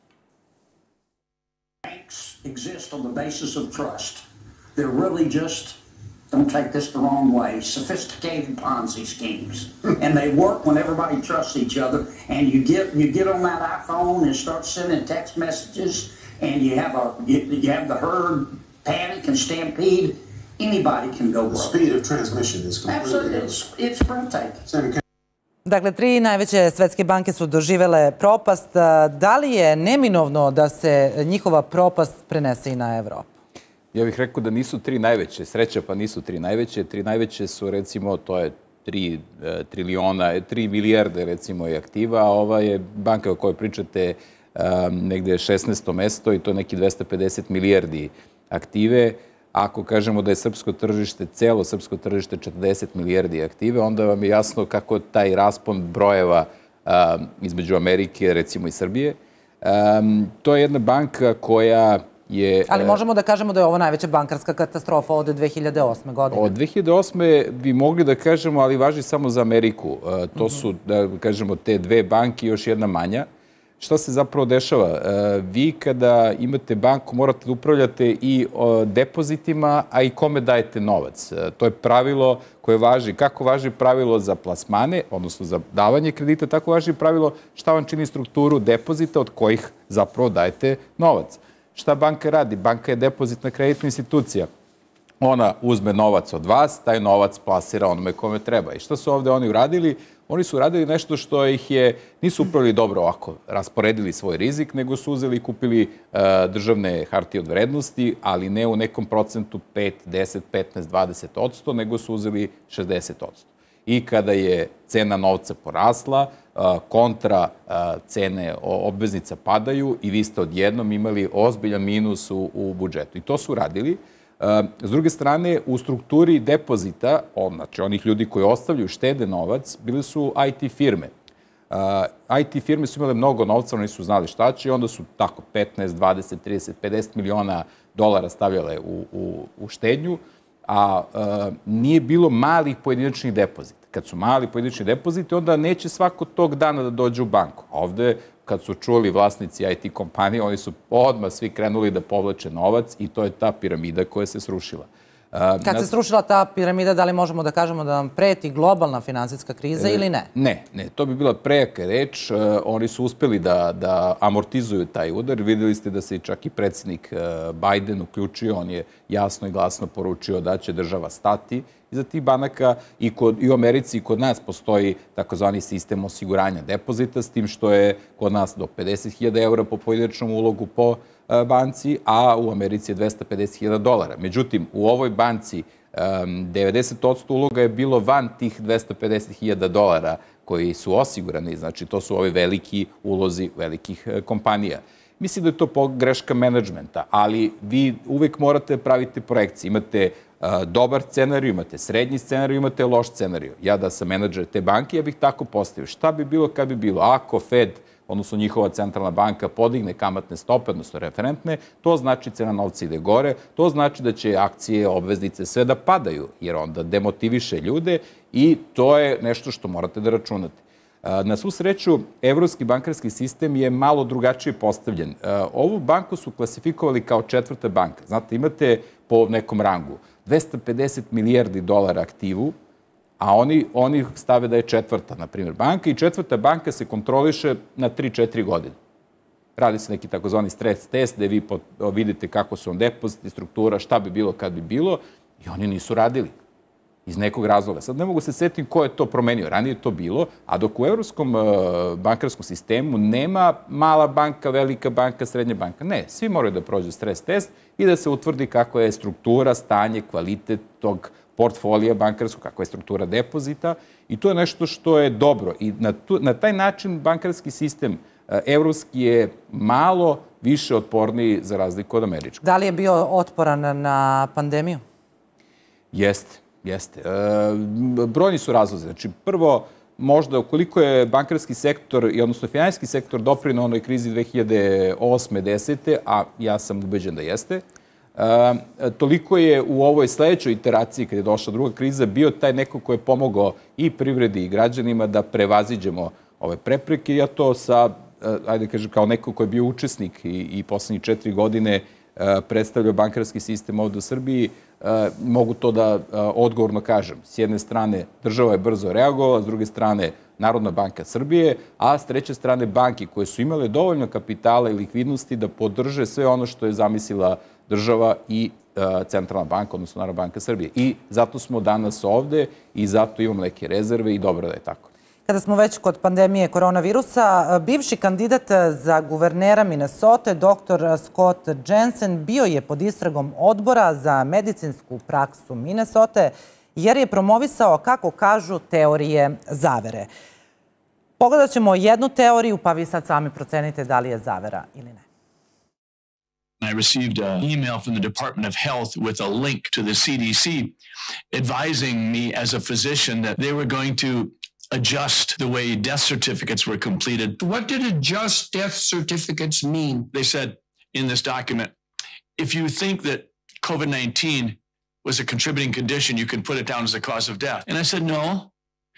Banks exist on the basis of trust. They're really just, don't take this the wrong way, sophisticated Ponzi schemes. And they work when everybody trusts each other. And you get you get on that iPhone and start sending text messages, and you have a you, you have the herd panic and stampede. Anybody can go broke. The speed of transmission is completely... Absolutely, it's, it's breathtaking. Dakle, tri najveće svetske banke su doživele propast. Da li je neminovno da se njihova propast prenese i na Evropu? Ja bih rekao da nisu tri najveće. Sreća pa nisu tri najveće. Tri najveće su, recimo, to je tri triliona, tri milijarde, recimo, je aktiva. Ova je banka o kojoj pričate negde šesnaesto mesto i to neki dvesta pedeset milijardi aktive. Ako kažemo da je srpsko tržište, celo srpsko tržište četrdeset milijardi aktive, onda vam je jasno kako taj raspon brojeva između Amerike, recimo i Srbije. To je jedna banka koja je... Ali možemo da kažemo da je ovo najveća bankarska katastrofa od dve hiljade osme godine. Od dve hiljade osme bi mogli da kažemo, ali važi samo za Ameriku. To su, da kažemo, te dve banke i još jedna manja, Šta se zapravo dešava? Vi kada imate banku morate da upravljate i depozitima, a i kome dajete novac. To je pravilo koje važi, kako važi pravilo za plasmane, odnosno za davanje kredita, tako važi pravilo šta vam čini strukturu depozita od kojih zapravo dajete novac. Šta banka radi? Banka je depozitna kreditna institucija. Ona uzme novac od vas, taj novac plasira onome kome treba. I šta su ovde oni uradili? Oni su uradili nešto što ih je, nisu upravili dobro ovako, rasporedili svoj rizik, nego su uzeli i kupili državne hartije od vrednosti, ali ne u nekom procentu pet, deset, petnaest, dvadeset odsto, nego su uzeli šezdeset odsto. I kada je cena novca porasla, kontra cene obveznica padaju i vi ste odjednom imali ozbiljan minus u, u budžetu. I to su uradili. S druge strane, u strukturi depozita, znači onih ljudi koji ostavljaju, štede novac, bili su I T firme. I T firme su imale mnogo novca, oni su znali šta će i onda su tako petnaest, dvadeset, trideset, pedeset miliona dolara stavljale u, u, u štednju, a nije bilo malih pojedinačnih depozita. Kad su mali pojedinačni depoziti, onda neće svako tog dana da dođe u banku. A ovde, kad su čuli vlasnici I T kompanije, oni su odmah svi krenuli da povlače novac i to je ta piramida koja se srušila. Kad se srušila ta piramida, da li možemo da kažemo da nam preti globalna finansijska kriza ili ne? Ne, ne, to bi bila prejaka reč. Oni su uspeli da, da amortizuju taj udar. Videli ste da se čak i predsjednik Biden uključio. On je jasno i glasno poručio da će država stati iza tih banaka i, kod, i u Americi i kod nas postoji takozvani sistem osiguranja depozita, s tim što je kod nas do pedeset hiljada eura po pojedinačnom ulogu po banci, a u Americi je dvesta pedeset hiljada dolara. Međutim, u ovoj banci devedeset odsto uloga je bilo van tih dvesta pedeset hiljada dolara koji su osigurani, znači to su ovi veliki ulozi velikih kompanija. Mislim da je to pogreška menadžmenta, ali vi uvek morate praviti projekcije. Imate dobar scenarij, imate srednji scenarij, imate loš scenarij. Ja da sam menadžer te banke, ja bih tako postavio. Šta bi bilo kad bi bilo? Ako Fed, odnosno njihova centralna banka, podigne kamatne stope, odnosno referentne, to znači cena novca ide gore, to znači da će akcije, obveznice, sve da padaju, jer onda demotiviše ljude i to je nešto što morate da računate. Na svu sreću, evropski bankarski sistem je malo drugačije postavljen. Ovu banku su klasifikovali kao četvrta banka. Znate, imate po nekom rangu dvesta pedeset milijardi dolara aktivu, a oni, oni stave da je četvrta, na primjer, banka i četvrta banka se kontroliše na tri do četiri godine. Radi se neki takozvani stres test gde vi vidite kako su on depoziti, struktura, šta bi bilo kad bi bilo i oni nisu radili iz nekog razloga. Sad ne mogu se setim ko je to promenio. Ranije je to bilo, a dok u evropskom bankarskom sistemu nema mala banka, velika banka, srednja banka. Ne, svi moraju da prođu stres test i da se utvrdi kako je struktura, stanje, kvalitet tog portfolija bankarskog, kakva je struktura depozita i to je nešto što je dobro. I na, tu, na taj način bankarski sistem evropski je malo više otporniji za razliku od američkog. Da li je bio otporan na pandemiju? Jeste, jeste. E, brojni su razlozi. Znači, prvo, možda ukoliko je bankarski sektor, odnosno finansijski sektor doprineo onoj krizi dve hiljade osme desete, a ja sam ubeđen da jeste, E, toliko je u ovoj sledećoj iteraciji, kad je došla druga kriza, bio taj neko ko je pomogao i privredi i građanima da prevaziđemo ove prepreke. Ja to sa, ajde kažem, kao neko ko je bio učesnik i, i poslednjih četiri godine e, predstavljao bankarski sistem ovde u Srbiji, e, mogu to da e, odgovorno kažem. S jedne strane, država je brzo reagovala, s druge strane, Narodna banka Srbije, a s treće strane banke koje su imale dovoljno kapitala i likvidnosti da podrže sve ono što je zamislila država i e, centralna banka, odnosno Narodna banka Srbije. I zato smo danas ovde i zato imamo neke rezerve i dobro da je tako. Kada smo već kod pandemije koronavirusa, bivši kandidat za guvernera Minnesota, doktor Scott Jensen, bio je pod istragom odbora za medicinsku praksu Minnesota jer je promovisao, kako kažu, teorije zavere. Pogledat ćemo jednu teoriju, pa vi sad sami procenite da li je zavera ili ne. I received an email from the Department of Health with a link to the C D C advising me as a physician that they were going to adjust the way death certificates were completed. What did adjust death certificates mean? They said in this document, if you think that COVID nineteen was a contributing condition, you can put it down as a cause of death. And I said, no,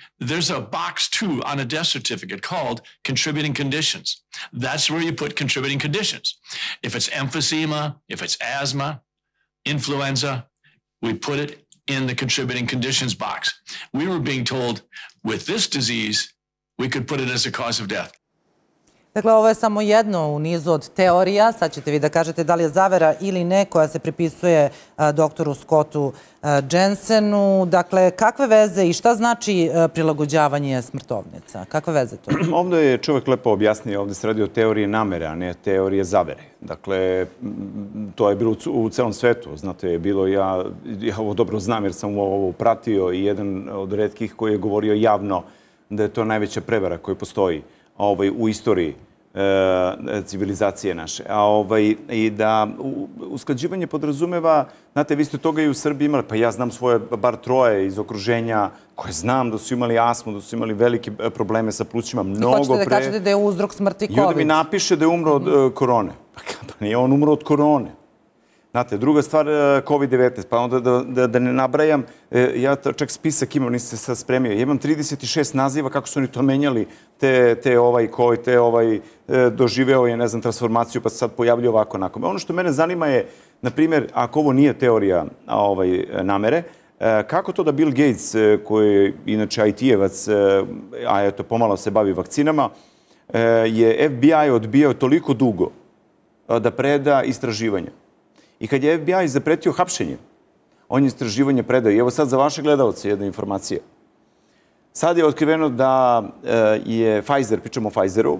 there's a box too on a death certificate called contributing conditions. That's where you put contributing conditions. If it's emphysema, if it's asthma, influenza, we put it in the contributing conditions box. We were being told with this disease, we could put it as a cause of death. Dakle, ovo je samo jedno u nizu od teorija. Sad ćete vi da kažete da li je zavera ili ne koja se pripisuje doktoru Scottu Jensenu. Dakle, kakve veze i šta znači prilagođavanje smrtovnica? Kakve veze to? Ovdje je čovjek lepo objasnio, ovdje se radi o teorije namere, a ne teorije zavere. Dakle, to je bilo u celom svetu. Znate, je bilo, ja, ja ovo dobro znam jer sam ovo pratio i jedan od retkih koji je govorio javno da je to najveća prevara koja postoji ovaj, u istoriji e, civilizacije naše. A ovaj, i da u, usklađivanje podrazumeva, znate, vi ste toga i u Srbiji imali, pa ja znam svoje bar troje iz okruženja koje znam da su imali astmu, da su imali velike probleme sa plućima, mnogo pre. I hoćete da kažete da je uzrok smrti COVID? I onda mi napiše da je umro od uh, korone. Pa nije on umro od korone. Znate, druga stvar, COVID devetnaest, pa onda da, da, da ne nabrajam, ja čak spisak imam, nisam se sad spremio, ja imam trideset šest naziva kako su oni to menjali, te, te ovaj COVID, te ovaj doživeo je, ne znam, transformaciju, pa se sad pojavljuje ovako, onako. Ono što mene zanima je, na primjer, ako ovo nije teorija ovaj, namere, kako to da Bill Gates, koji je inače I T-evac, a eto, pomalo se bavi vakcinama, je F B I odbijao toliko dugo da preda istraživanja. I kad je F B I zapretio hapšenje, on je istraživanje predao. I evo sad za vaše gledalce jedna informacija. Sad je otkriveno da je Pfizer, pričamo o Pfizeru,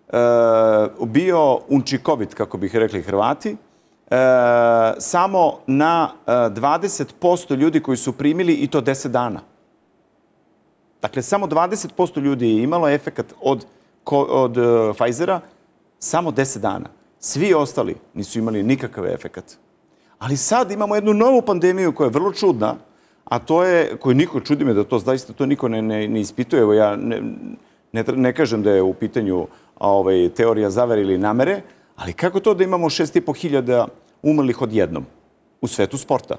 bio unčikovit, kako bih rekli Hrvati, samo na dvadeset posto ljudi koji su primili i to deset dana. Dakle, samo dvadeset posto ljudi je imalo efekat od, od Pfizera, samo deset dana. Svi ostali nisu imali nikakav efekat. Ali sad imamo jednu novu pandemiju koja je vrlo čudna, a to je, koju niko, čudi me da to zaista to niko ne, ne, ne ispituje. Evo ja ne, ne, ne kažem da je u pitanju ovaj, teorija zavere ili namere, ali kako to da imamo šest i po hiljada umrlih odjednom u svetu sporta?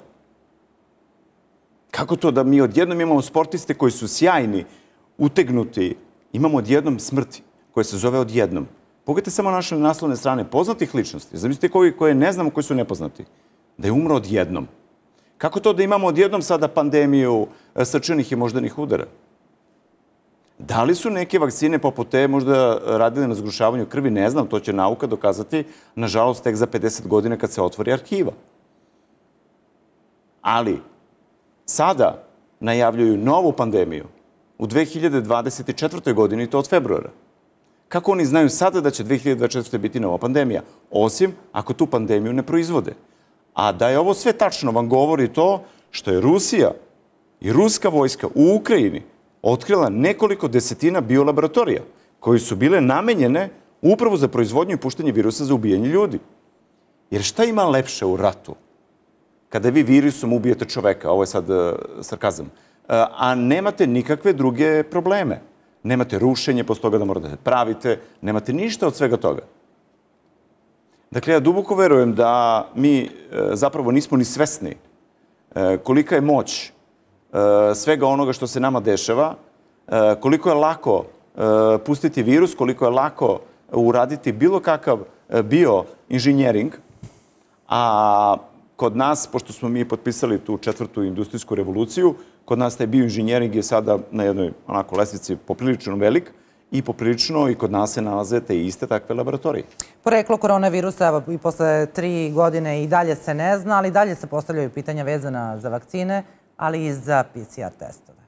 Kako to da mi odjednom imamo sportiste koji su sjajni, utegnuti, imamo odjednom smrti koja se zove odjednom? Pogledajte samo naše naslovne strane poznatih ličnosti. Zamislite koji, koje ne znamo, koji su nepoznati. Da je umro odjednom. Kako to da imamo odjednom sada pandemiju srčanih i moždanih udara? Da li su neke vakcine poput te možda radile na zgrušavanju krvi? Ne znam, to će nauka dokazati, nažalost, tek za pedeset godina kad se otvori arhiva. Ali, sada najavljuju novu pandemiju u dve hiljade dvadeset četvrtoj godini, i to od februara. Kako oni znaju sada da će dve hiljade dvadeset četvrte biti nova pandemija? Osim ako tu pandemiju ne proizvode. A da je ovo sve tačno vam govori to što je Rusija i ruska vojska u Ukrajini otkrila nekoliko desetina biolaboratorija koji su bile namenjene upravo za proizvodnju i puštanje virusa za ubijanje ljudi. Jer šta ima lepše u ratu? Kada vi virusom ubijete čoveka, ovo je sad uh, sarkazam, uh, a nemate nikakve druge probleme. Nemate rušenje, posle toga da morate da pravite, nemate ništa od svega toga. Dakle, ja duboko verujem da mi e, zapravo nismo ni svesni e, kolika je moć e, svega onoga što se nama dešava, e, koliko je lako e, pustiti virus, koliko je lako uraditi bilo kakav e, bioinženjering, a kod nas, pošto smo mi potpisali tu četvrtu industrijsku revoluciju, kod nas taj bioinženjering je sada na jednoj onako lestvici poprilično velik i poprilično i kod nas se nalaze te iste takve laboratorije. Poreklo koronavirusa, evo i posle tri godine i dalje se ne zna, ali dalje se postavljaju pitanja vezana za vakcine, ali i za P C R testove.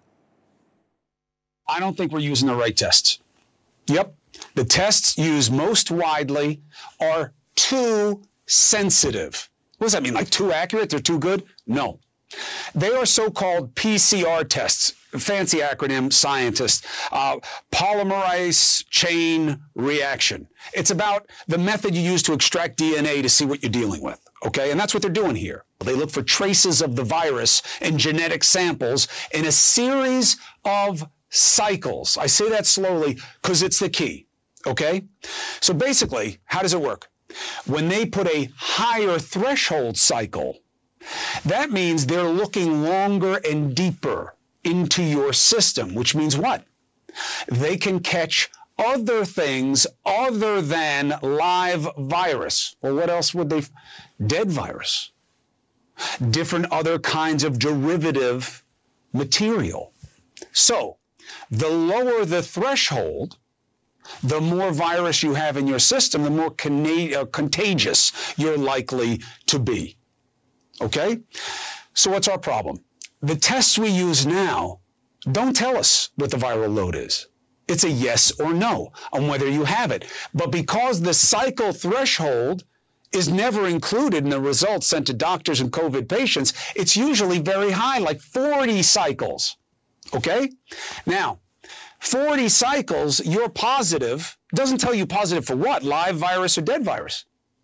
I don't think we're using the right tests. Yep. The tests used most widely are too sensitive. What does that mean? Like too accurate? They're too good? No. They are so-called P C R tests, fancy acronym, scientists, uh, polymerase chain reaction. It's about the method you use to extract D N A to see what you're dealing with, okay? And that's what they're doing here. They look for traces of the virus in genetic samples in a series of cycles. I say that slowly because it's the key, okay? So basically, how does it work? When they put a higher threshold cycle, that means they're looking longer and deeper into your system, which means what? They can catch other things other than live virus. Well, what else would they? Dead virus. Different other kinds of derivative material. So, the lower the threshold, the more virus you have in your system, the more uh, contagious you're likely to be. Okay? So what's our problem? The tests we use now don't tell us what the viral load is. It's a yes or no on whether you have it. But because the cycle threshold is never included in the results sent to doctors and COVID patients, it's usually very high, like forty cycles. Okay? Now, forty cycles, you're positive, doesn't tell you positive for what? Live virus or dead virus?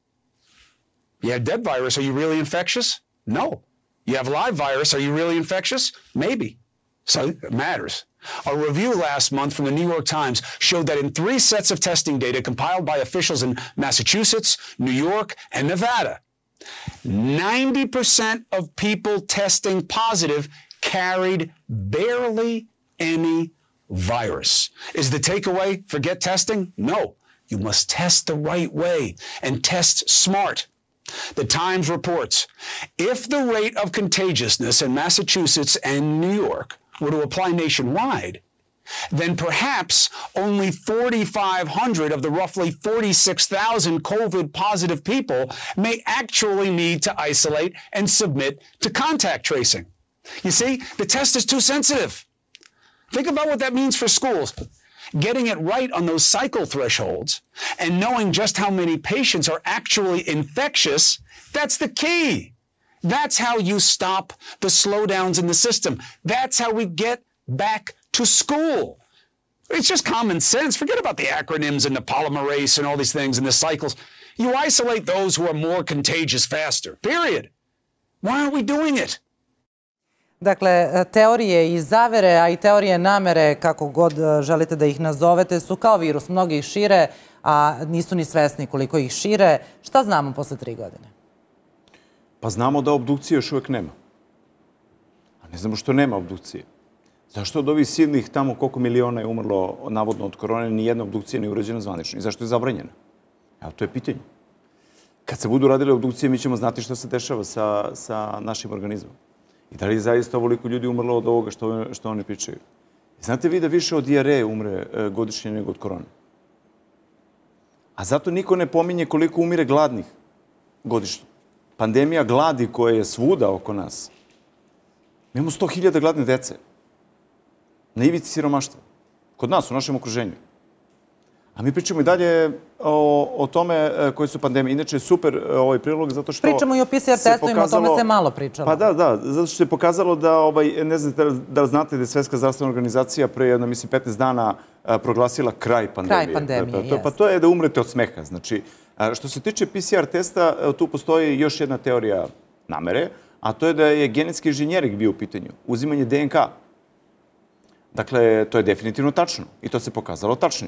You have dead virus, are you really infectious? No. You have live virus, are you really infectious? Maybe. So it matters. A review last month from the New York Times showed that in three sets of testing data compiled by officials in Massachusetts, New York, and Nevada, ninety percent of people testing positive carried barely any virus. Is the takeaway forget testing? No. You must test the right way and test smart. The Times reports, if the rate of contagiousness in Massachusetts and New York were to apply nationwide, then perhaps only forty-five hundred of the roughly forty-six thousand COVID-positive people may actually need to isolate and submit to contact tracing. You see, the test is too sensitive. Think about what that means for schools. Getting it right on those cycle thresholds and knowing just how many patients are actually infectious, that's the key. That's how you stop the slowdowns in the system. That's how we get back to school. It's just common sense. Forget about the acronyms and the polymerase and all these things and the cycles. You isolate those who are more contagious faster, period. Why aren't we doing it? Dakle, teorije i zavere, a i teorije namere, kako god želite da ih nazovete, su kao virus. Mnogi ih šire, a nisu ni svesni koliko ih šire. Šta znamo posle tri godine? Pa znamo da obdukcije još uvek nema. A ne znamo što nema obdukcije. Zašto od ovih silnih tamo koliko miliona je umrlo navodno od korone, ni jedna obdukcija nije urađena zvanično? I zašto je zabranjena? Evo, to je pitanje. Kad se budu radile obdukcije, mi ćemo znati što se dešava sa, sa našim organizmom. I da li je zaista ovoliko ljudi umrlo od ovoga što, što oni pričaju? Znate vi da više od dijareje umre e, godišnje nego od korone? A zato niko ne pominje koliko umire gladnih godišnje. Pandemija gladi koja je svuda oko nas. Mi imamo sto hiljada gladne dece. Na ivici siromaštva. Kod nas, u našem okruženju. A mi pričamo i dalje o, o tome koje su pandemije. Inače je super ovaj prilog zato što... Pričamo i o P C R testovima, o tome se malo pričalo. Pa da, da, zato što se pokazalo da, ovaj, ne znate da li znate da je Svetska zdravstvena organizacija pre, jedno, mislim, petnaest dana proglasila kraj pandemije. Kraj pandemije, pa, to, pa to je da umrete od smeha. Znači, što se tiče P C R testa, tu postoji još jedna teorija namere, a to je da je genetski inženjering bio u pitanju. Uzimanje D N K. Dakle, to je definitivno tačno i to se pokazalo tačnim.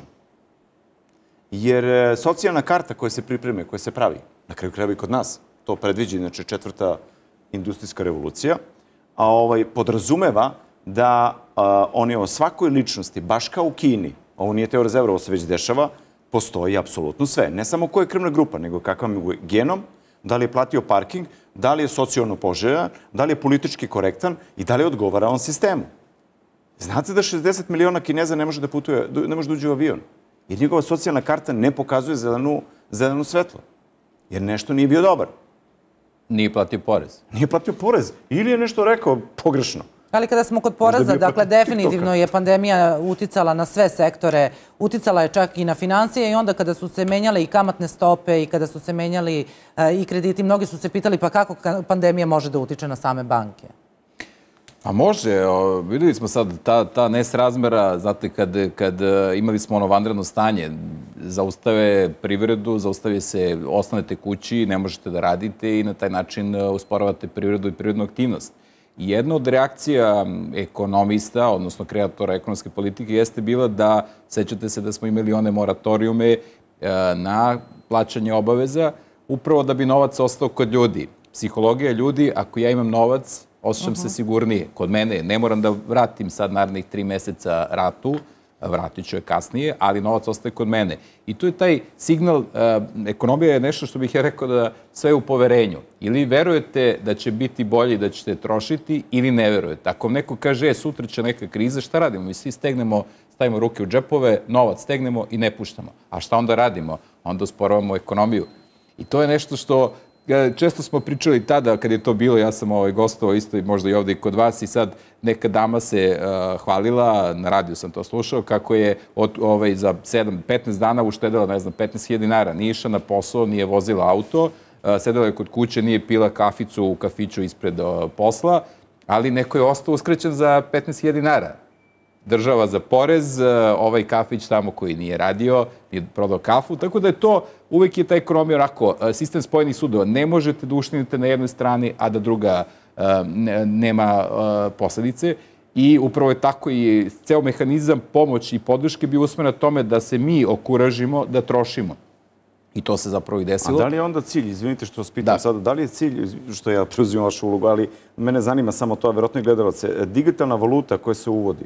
Jer socijalna karta koja se pripreme, koja se pravi, na kraju krajeva i kod nas, to predviđa, znači četvrta industrijska revolucija, a ovaj, podrazumeva da a, oni o svakoj ličnosti, baš kao u Kini, ovo nije teorija zavere, ovo se već dešava, postoji apsolutno sve. Ne samo koja je krvna grupa, nego kakav je genom, da li je platio parking, da li je socijalno poželjan, da li je politički korektan i da li odgovara on sistemu. Znate da šezdeset miliona Kineza ne može da putuje, ne može da uđe u avion? Jer njegova socijalna karta ne pokazuje zelenu, zelenu svetlo. Jer nešto nije bio dobar. Nije platio porez. Nije platio porez. Ili je nešto rekao pogrešno. Ali kada smo kod poreza, dakle, definitivno je pandemija uticala na sve sektore, uticala je čak i na financije i onda kada su se menjale i kamatne stope i kada su se menjali i krediti, mnogi su se pitali pa kako pandemija može da utiče na same banke? Pa može, videli smo sad ta, ta nesrazmera, znate, kad, kad imali smo ono vanredno stanje, zaustave privredu, zaustave se, ostanete kući, ne možete da radite i na taj način usporavate privredu i privrednu aktivnost. Jedna od reakcija ekonomista, odnosno kreatora ekonomske politike, jeste bila da, sećate se da smo imali one moratorijume na plaćanje obaveza, upravo da bi novac ostao kod ljudi. Psihologija ljudi, ako ja imam novac, osjećam se sigurnije. Kod mene ne moram da vratim sad narednih tri meseca ratu, vratit ću je kasnije, ali novac ostaje kod mene. I tu je taj signal, ekonomija je nešto što bih ja rekao da sve je u poverenju. Ili verujete da će biti bolje, da ćete trošiti, ili ne verujete. Ako neko kaže, e, sutra će neka kriza, šta radimo? Mi svi stegnemo, stavimo ruke u džepove, novac stegnemo i ne puštamo. A šta onda radimo? Onda usporavamo ekonomiju. I to je nešto što često smo pričali tada kad je to bilo, ja sam ovaj gostovao isto i možda i ovde i kod vas i sad neka dama se uh, hvalila, na radiju sam to slušao, kako je od, ovaj, za sedam do petnaest dana uštedela, ne znam, petnaest hiljada dinara. Nije išla na posao, nije vozila auto, uh, sedela je kod kuće, nije pila kaficu u kafiću ispred uh, posla, ali neko je ostao uskraćen za petnaest hiljada dinara. Država za porez, ovaj kafić tamo koji nije radio, nije prodao kafu, tako da je to, uvek je ta ekonomija onako, sistem spojenih sudova. Ne možete da uštinite na jednoj strani, a da druga nema posledice. I upravo je tako i ceo mehanizam pomoći i podrške bi usmeren na tome da se mi okuražimo, da trošimo. I to se zapravo i desilo. A da li je onda cilj, izvinite što vas pitam sada, da li je cilj, što ja preuzimam vašu ulogu, ali mene zanima samo to, verovatno i gledalace, digitalna valuta koja se uvodi,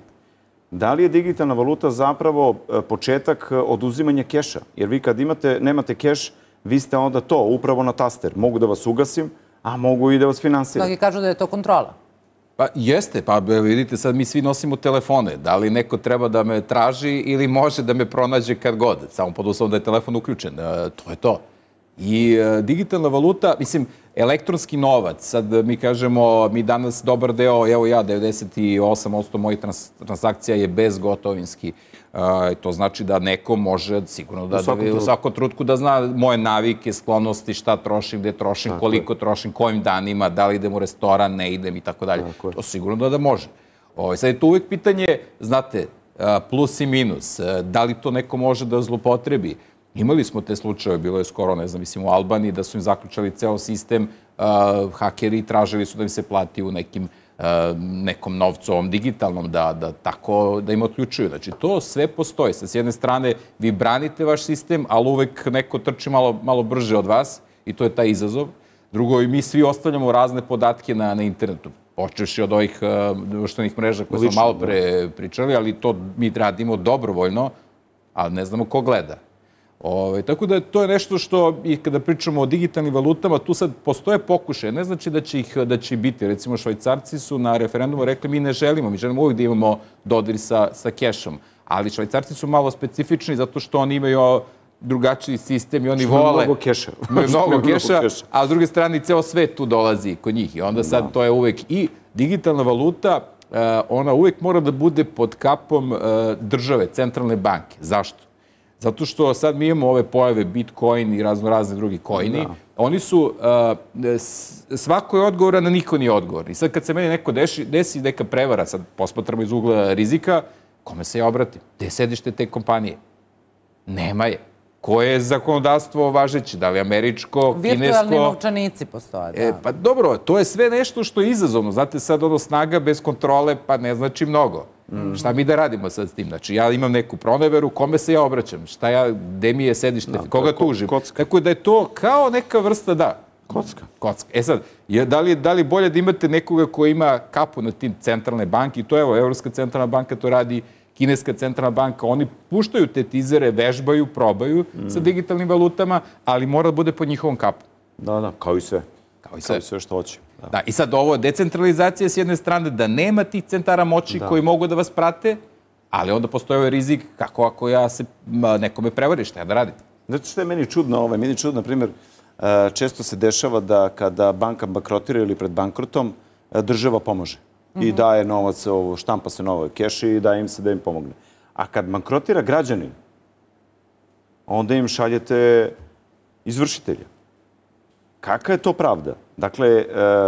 da li je digitalna valuta zapravo početak oduzimanja keša? Jer vi kad imate, nemate keš, vi ste onda to, upravo na taster. Mogu da vas ugasim, a mogu i da vas finansiram. Mnogi kažu da je to kontrola. Pa jeste, pa vidite, sad mi svi nosimo telefone. Da li neko treba da me traži ili može da me pronađe kad god? Samo pod uslovom da je telefon uključen. To je to. I digitalna valuta, mislim, elektronski novac, sad mi kažemo, mi danas dobar deo, evo ja, devedeset osam posto mojih transakcija je bezgotovinski. To znači da neko može sigurno da u svakom trenutku da zna moje navike, sklonosti, šta trošim, gde trošim, koliko trošim, kojim danima, da li idem u restoran, ne idem i tako dalje. To sigurno da može. Sad je to uvijek pitanje, znate, plus i minus. Da li to neko može da zlopotrebi? Imali smo te slučaje, bilo je skoro, ne znam, mislim, u Albaniji, da su im zaključali ceo sistem, hakeri tražili su da im se plati u nekim, nekom novcu, ovom digitalnom, da tako, da im otključuju. Znači, to sve postoji. S jedne strane, vi branite vaš sistem, ali uvek neko trči malo brže od vas i to je taj izazov. Drugo, i mi svi ostavljamo razne podatke na internetu, počevši od ovih društvenih mreža koje smo malo pre pričali, ali to mi radimo dobrovoljno, ali ne znamo ko gleda. Tako da to je nešto što, i kada pričamo o digitalnim valutama, tu sad postoje pokušaje. Ne znači da će ih da će biti. Recimo, Švajcarci su na referendumu rekli mi ne želimo, mi želimo uvijek da imamo dodir sa kešom. Ali Švajcarci su malo specifični zato što oni imaju drugačiji sistem i oni vole... Mnogo keša. Mnogo keša, a s druge strane ceo svet tu dolazi kod njih. I onda sad to je uvijek i digitalna valuta, ona uvijek mora da bude pod kapom države, centralne banke. Zašto? Zato što sad mi imamo ove pojave Bitcoin i razno razne drugi coini. Oni su, svako je odgovoran, a niko nije odgovoran. I sad kad se meni neko desi neka prevara, sad posmatramo iz ugla rizika, kome se ja obratim? Gde je sedište te kompanije? Nema je. Koje je zakonodavstvo važeće? Da li američko, kinesko? Virtualni novčanici postoje, da. Pa dobro, to je sve nešto što je izazovno. Znate, sad ono snaga bez kontrole, pa ne znači mnogo. Šta mi da radimo sad s tim? Znači, ja imam neku proneveru, kome se ja obraćam? Šta ja, gde mi je sedište? Koga tužim? Tako da je to kao neka vrsta, da. Kocka. Kocka. E sad, da li bolje da imate nekoga koji ima kapu na tim centralne banke? I to, evo, Evropska centralna banka to radi, Kineska centralna banka, oni puštaju te tizere, vežbaju, probaju sa digitalnim valutama, ali mora da bude pod njihovom kapom. Da, da, kao i sve. Kao i sve što hoće. Da, i sad ovo decentralizacija s jedne strane, da nema tih centara moći koji mogu da vas prate, ali onda postoji ovaj rizik kako ako ja se nekome prevarim, šta ja da radim? Znate što je meni čudno? Meni je čudno, na primjer, često se dešava da kada banka bankrotira ili pred bankrotom, država pomaže. I daje novac, štampa se novo keši i daje im se da im pomogne. A kad bankrotira građanin, onda im šaljete izvršitelja. Kakva je to pravda? Dakle,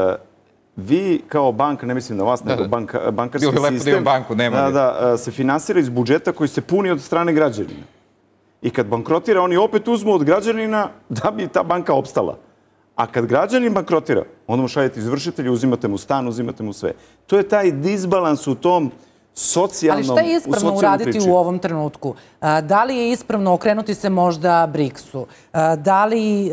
vi kao banka, ne mislim na vas, nego bankarski sistem, da se finansira iz budžeta koji se puni od strane građanina. I kad bankrotira, oni opet uzmu od građanina da bi ta banka opstala. A kad građanin bankrotira, onda mu šaljete izvršitelji, uzimate mu stan, uzimate mu sve. To je taj disbalans u tom socijalnom, ali šta je ispravno uraditi u ovom trenutku? Da li je ispravno okrenuti se možda briksu? Da li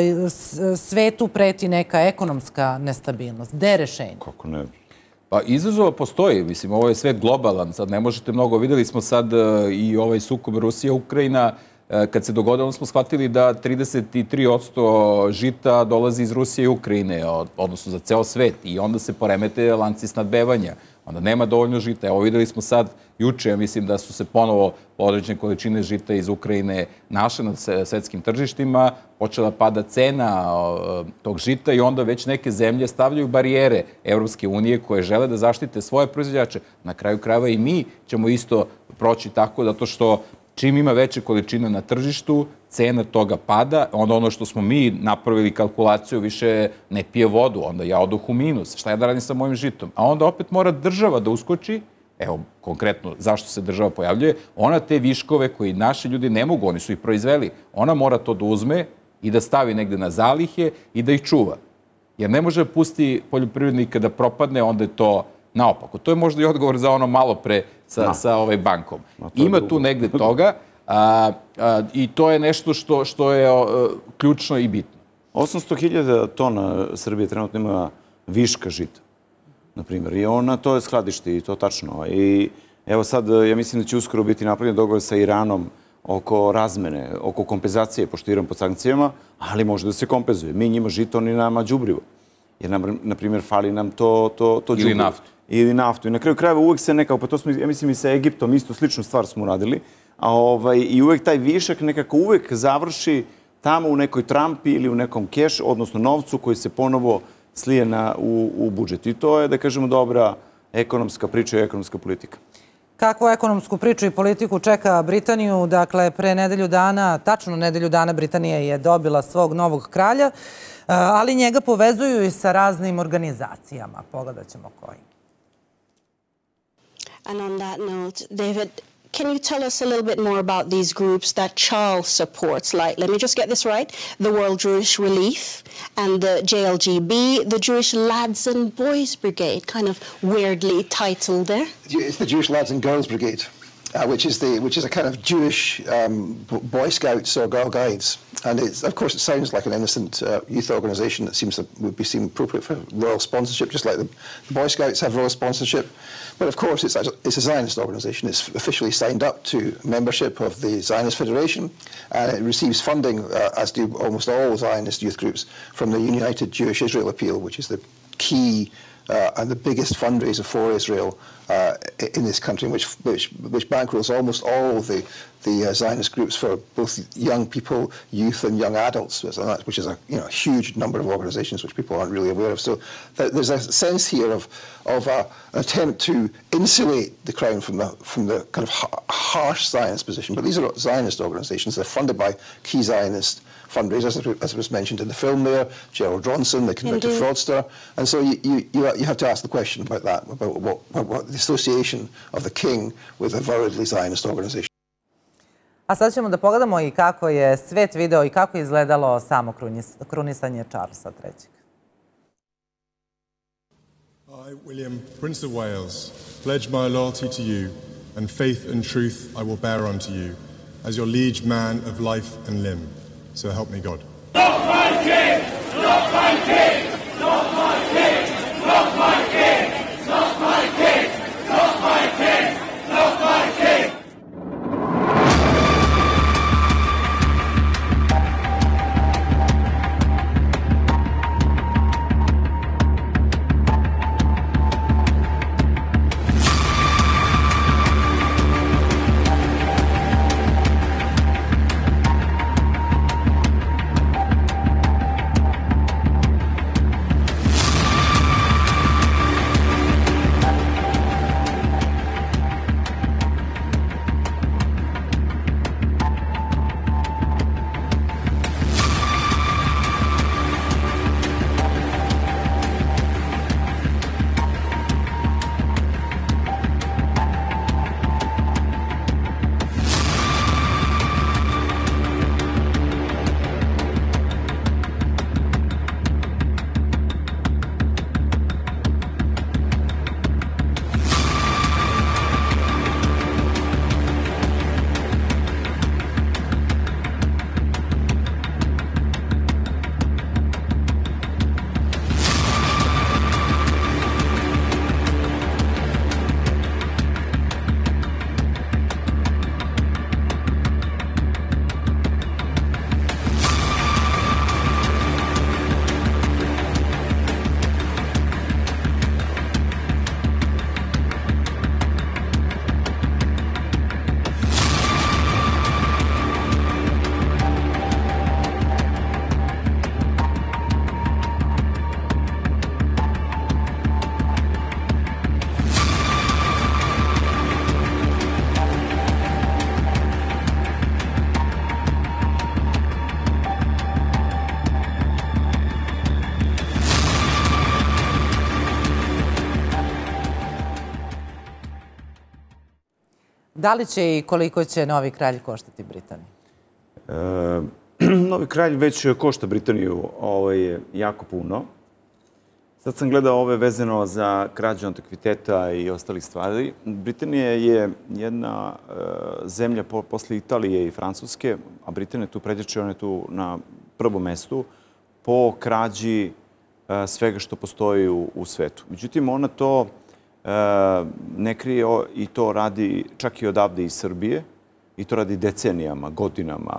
svetu preti neka ekonomska nestabilnost? Gde je rešenje? Kako ne? Pa izazova postoji. Mislim, ovo je svet globalan. Sad ne možete mnogo. Videli smo sad i ovaj sukob Rusija-Ukrajina. Kad se dogodilo, smo shvatili da trideset tri posto žita dolazi iz Rusije i Ukrajine, odnosno za ceo svet. I onda se poremete lanci snadbevanja. Onda nema dovoljno žita. Evo videli smo sad juče, ja mislim da su se ponovo određene količine žita iz Ukrajine našle na svetskim tržištima, počela pada cena tog žita i onda već neke zemlje stavljaju barijere Evropske unije koje žele da zaštite svoje proizvođače. Na kraju krajeva i mi ćemo isto proći tako, zato što čim ima veće količine na tržištu, cena toga pada, onda ono što smo mi napravili kalkulaciju više ne pije vodu, onda ja odoh u minus. Šta ja da radim sa mojim žitom? A onda opet mora država da uskoči, evo konkretno zašto se država pojavljuje, ona te viškove koji naši ljudi ne mogu, oni su ih proizveli, ona mora to da uzme i da stavi negde na zalihe i da ih čuva. Jer ne može pusti poljoprivrednika da propadne, onda je to naopako. To je možda i odgovor za ono malo pre sa, sa ovaj bankom. Ima tu negde toga a, a, i to je nešto što, što je a, ključno i bitno. osamsto hiljada tona Srbije trenutno ima viška žita, na primjer. I ona to je skladište i to tačno. I evo sad, ja mislim da će uskoro biti napravljen dogovor sa Iranom oko razmene, oko kompenzacije, pošto Iran pod sankcijama, ali može da se kompenzuje. Mi njima žito, oni nama đubrivo. Jer, na primjer, fali nam to, to, to đubrivo. Ili naftu. Ili naftu. I na kraju krajeva uvek se nekako, pa to smo, ja mislim i sa Egiptom, isto sličnu stvar smo uradili, a ovaj, i uvek taj višak nekako uvek završi tamo u nekoj trampi ili u nekom keš, odnosno novcu koji se ponovo slije na, u, u budžet. I to je, da kažemo, dobra ekonomska priča i ekonomska politika. Kakvu ekonomsku priču i politiku čeka Britaniju? Dakle, pre nedelju dana, tačno nedelju dana, Britanija je dobila svog novog kralja, ali njega povezuju i sa raznim organizacijama. Pogledat ćemo koji. And on that note, David, can you tell us a little bit more about these groups that Charles supports? Like, let me just get this right. The World Jewish Relief and the J L G B, the Jewish Lads and Boys Brigade, kind of weirdly titled there. It's the Jewish Lads and Girls Brigade, uh, which is the which is a kind of Jewish um, Boy Scouts or Girl Guides. And it's, of course, it sounds like an innocent uh, youth organisation that seems to would be seem appropriate for royal sponsorship, just like the, the Boy Scouts have royal sponsorship. But of course, it's a, it's a Zionist organisation. It's officially signed up to membership of the Zionist Federation, and it receives funding, uh, as do almost all Zionist youth groups, from the United Jewish Israel Appeal, which is the key uh, and the biggest fundraiser for Israel uh, in this country, which which which bankrolls almost all the the uh, Zionist groups for both young people, youth, and young adults, which is a you know huge number of organisations which people aren't really aware of. So there's a sense here of of uh, an attempt to insulate the Crown from the from the kind of harsh Zionist position. But these are Zionist organisations. They're funded by key Zionist fundraisers, as was mentioned in the film there, Gerald Johnson, the convicted Indeed. fraudster. And so you, you, you have to ask the question about that, about what, what, what the association of the king with a avowedly Zionist organization. A sad ćemo da pogledamo i kako je svet video i kako je izgledalo samo krunisanje Charlesa trećeg. I, William, Prince of Wales, pledge my loyalty to you and faith and truth I will bear unto you as your liege man of life and limb. So help me God. Not my king! Not my king! Not my king! Not my king! Not my king! Not my king! Not my king! Da li će i koliko će novi kralj koštati Britaniju? Novi kralj već košta Britaniju jako puno. Sad sam gledao ove vezano za krađu antikviteta i ostalih stvari. Britanija je jedna zemlja posle Italije i Francuske, a Britanija tu predječe, ona je tu na prvom mestu po krađi svega što postoji u svetu. Međutim, ona to ne krije i to radi čak i odavde iz Srbije i to radi decenijama, godinama.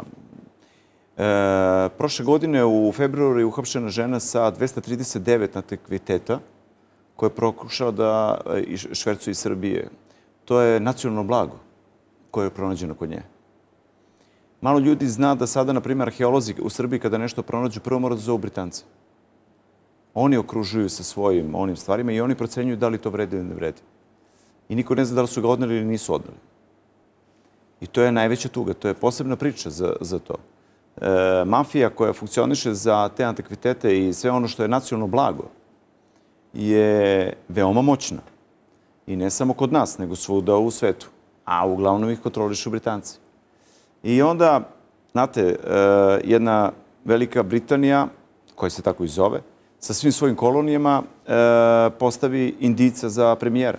Prošle godine u februaru je uhapšena žena sa dvesta trideset devet antikviteta koja je prokušala da švercuje iz Srbije. To je nacionalno blago koje je pronađeno kod nje. Malo ljudi zna da sada, na primjer, arheolozi u Srbiji kada nešto pronađu, prvo mora da zovu Britance. Oni okružuju sa svojim onim stvarima i oni procenjuju da li to vredi ili ne vredi. I niko ne zna da li su ga odneli ili nisu odneli. I to je najveća tuga, to je posebna priča za to. Mafija koja funkcioniše za te antikvitete i sve ono što je nacionalno blago je veoma moćna. I ne samo kod nas, nego svuda u svetu. A uglavnom ih kontrolišu Britanci. I onda, znate, jedna Velika Britanija, koja se tako i zove, sa svim svojim kolonijama postavi Indijca za premijera.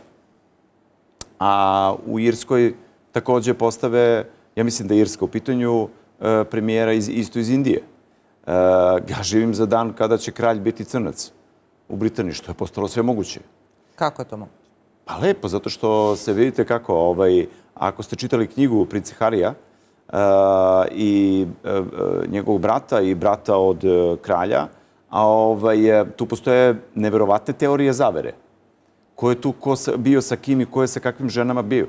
A u Irskoj također postave, ja mislim da je Irska u pitanju, premijera isto iz Indije. Ja živim za dan kada će kralj biti crnac u Britaniji, što je postalo sve moguće. Kako je to moguće? Pa lepo, zato što se vidite kako, ako ste čitali knjigu Prince Harija i njegovog brata i brata od kralja, tu postoje neverovatne teorije zavere. Ko je tu bio sa kim i ko je sa kakvim ženama bio.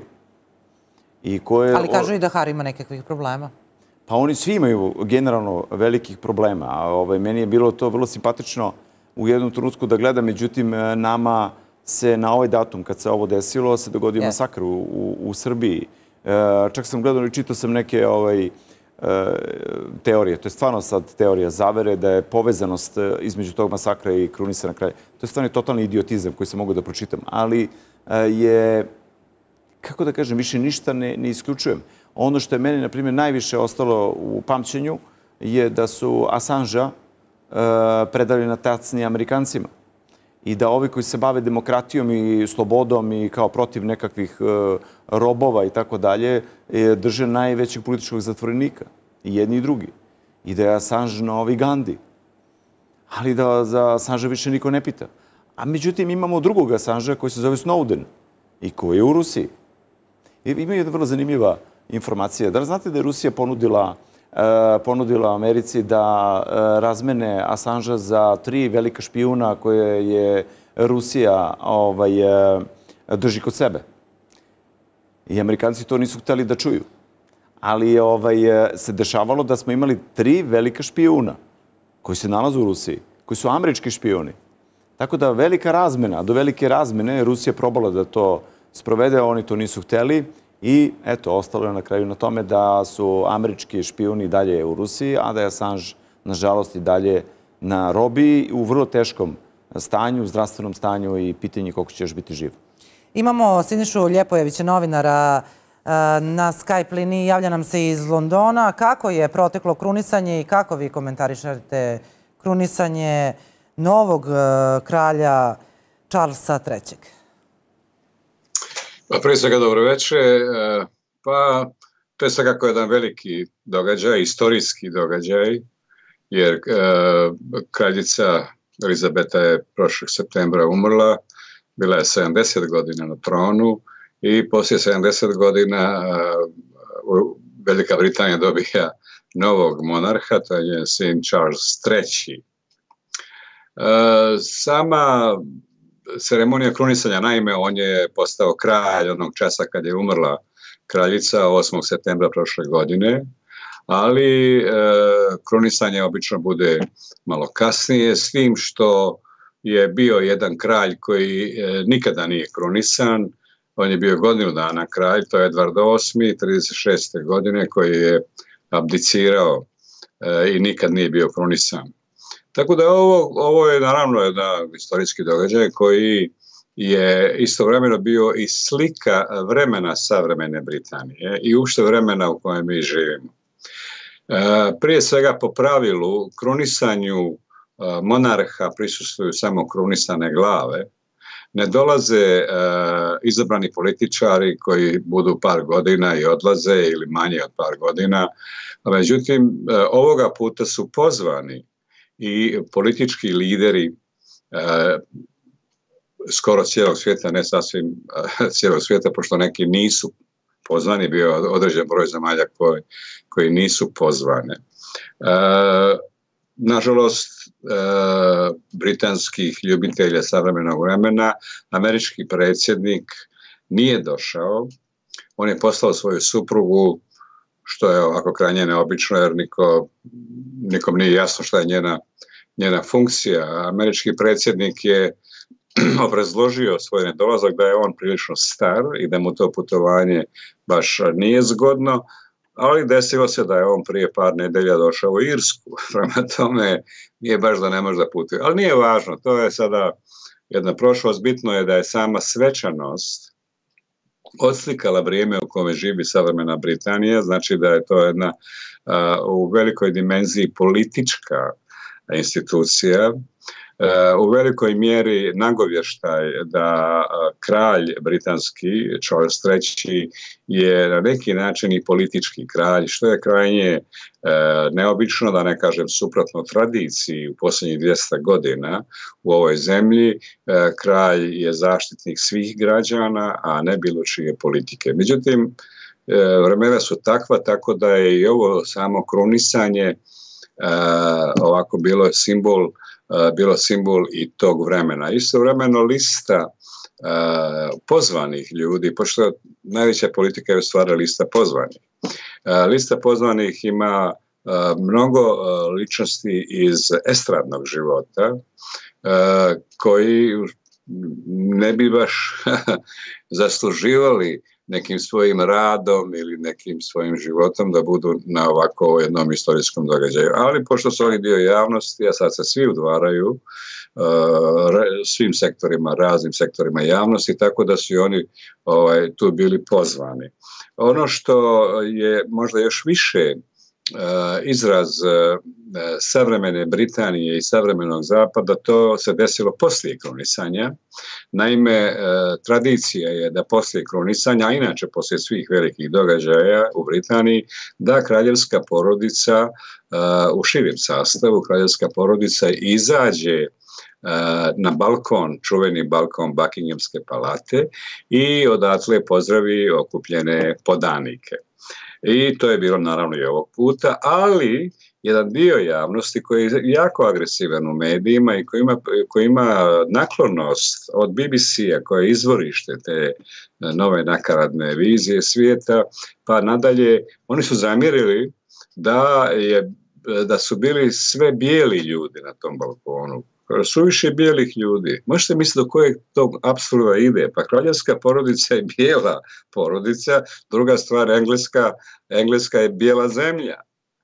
Ali kažu i da Harry ima nekakvih problema. Pa oni svi imaju generalno velikih problema. Meni je bilo to vrlo simpatično u jednom trenutku da gledam, međutim, nama se na ovaj datum, kad se ovo desilo, se dogodio masakr u Srbiji. Čak sam gledao i čitao sam neke teorije. To je stvarno sad teorija zavere, da je povezanost između tog masakra i krunisanja kralja. To je stvarno totalni idiotizam koji sam mogu da pročitam. Ali je, kako da kažem, više ništa ne isključujem. Ono što je meni, na primjer, najviše ostalo u pamćenju je da su Assangea predali na tacni Amerikancima. I da ovi koji se bave demokratijom i slobodom i kao protiv nekakvih robova i tako dalje, drže najvećeg političkog zatvorenika. I jedni i drugi. I da je Assange novi Gandhi. Ali da za Assangea više niko ne pita. A međutim, imamo drugog Assangea koji se zove Snowden i koji je u Rusiji. Ima jedna vrlo zanimljiva informacija. Da li znate da je Rusija ponudila ponudila Americi da razmene Assangea za tri velika špijuna koje je Rusija drži kod sebe. I Amerikanci to nisu hteli da čuju. Ali se dešavalo da smo imali tri velika špijuna koji se nalaze u Rusiji, koji su američki špijuni. Tako da velika razmena, do velike razmene Rusija probala da to sprovede, oni to nisu hteli. I eto, ostalo je na kraju na tome da su američki špijuni dalje u Rusiji, a da je Assange, nažalost, i dalje na robiji u vrlo teškom stanju, zdravstvenom stanju i pitanje koliko će još biti živ. Imamo Sinišu Ljepojevića, novinara na Skype liniji. Javlja nam se iz Londona. Kako je proteklo krunisanje i kako vi komentarišete krunisanje novog kralja Charlesa trećeg? Pa prije svega dobro večer. Pa to je svakako jedan veliki događaj, istorijski događaj, jer kraljica Elizabeta je prošlog septembra umrla, bila je sedamdeset godina na tronu i poslije sedamdeset godina Velika Britanija dobija novog monarha, to je njen sin Charles treći. Sama ceremonija krunisanja, naime, on je postao kralj onog časa kad je umrla kraljica osmog septembra prošle godine, ali krunisanje obično bude malo kasnije, s tim što je bio jedan kralj koji nikada nije krunisan. On je bio godinu dana kralj, to je Edvard osmi, trideset šeste godine, koji je abdicirao i nikad nije bio krunisan. Tako da ovo, ovo je naravno jedan istorijski događaj koji je istovremeno bio i slika vremena savremene Britanije i uopšte vremena u kojem mi živimo. Prije svega po pravilu krunisanju monarha prisustvuju samo krunisane glave, ne dolaze izabrani političari koji budu par godina i odlaze ili manje od par godina, međutim ovoga puta su pozvani i politički lideri skoro cijelog svijeta, ne sasvim cijelog svijeta, pošto neki nisu pozvani, bio određen broj zemalja koji, koji nisu pozvane. E, nažalost, e, britanskih ljubitelja savremenog vremena, američki predsjednik nije došao, on je poslao svoju suprugu, što je ovako krajnje neobično, jer niko, nikom nije jasno šta je njena, njena funkcija. Američki predsjednik je obrazložio svoj nedolazak da je on prilično star i da mu to putovanje baš nije zgodno, ali desilo se da je on prije par nedelja došao u Irsku. Prema tome nije baš da ne može da putuje. Ali nije važno, to je sada jedna prošlost. Bitno je da je sama svečanost odslikala vrijeme u kome živi savremena Britanija, znači da je to jedna uh, u velikoj dimenziji politička institucija, u velikoj mjeri nagovještaj da kralj britanski, Charles treći, je na neki način i politički kralj, što je krajnje neobično, da ne kažem suprotno tradiciji u posljednjih dvjesto godina u ovoj zemlji. Kralj je zaštitnik svih građana, a ne bilo čije politike. Međutim, vremena su takva, tako da je i ovo samo krunisanje ovako bilo simbol bilo simbol i tog vremena. Istovremeno lista uh, pozvanih ljudi, pošto najveća politika je u stvari lista pozvanih. Uh, lista pozvanih ima uh, mnogo uh, ličnosti iz estradnog života uh, koji ne bi baš zasluživali nekim svojim radom ili nekim svojim životom da budu na ovako jednom istorijskom događaju. Ali pošto su oni dio javnosti, a sad se svi udvaraju uh, svim sektorima, raznim sektorima javnosti, tako da su i oni ovaj, tu bili pozvani. Ono što je možda još više uh, izraz uh, savremene Britanije i savremenog zapada, to se desilo poslije krunisanja. Naime, tradicija je da poslije krunisanja, a inače poslije svih velikih događaja u Britaniji, da kraljevska porodica u širem sastavu, kraljevska porodica izađe na balkon, čuveni balkon Buckinghamske palate i odatle pozdravi okupljene podanike. I to je bilo naravno i ovog puta, ali jedan dio javnosti koji je jako agresivan u medijima i koji ima, koji ima naklonost od B B C-a koja je izvorište te nove nakaradne vizije svijeta, pa nadalje, oni su zamjerili da, je, da su bili sve bijeli ljudi na tom balkonu. Suviše bijelih ljudi. Možete misliti do kojeg tog apsurda ide? Pa kraljevska porodica je bijela porodica, druga stvar, engleska, engleska je bijela zemlja.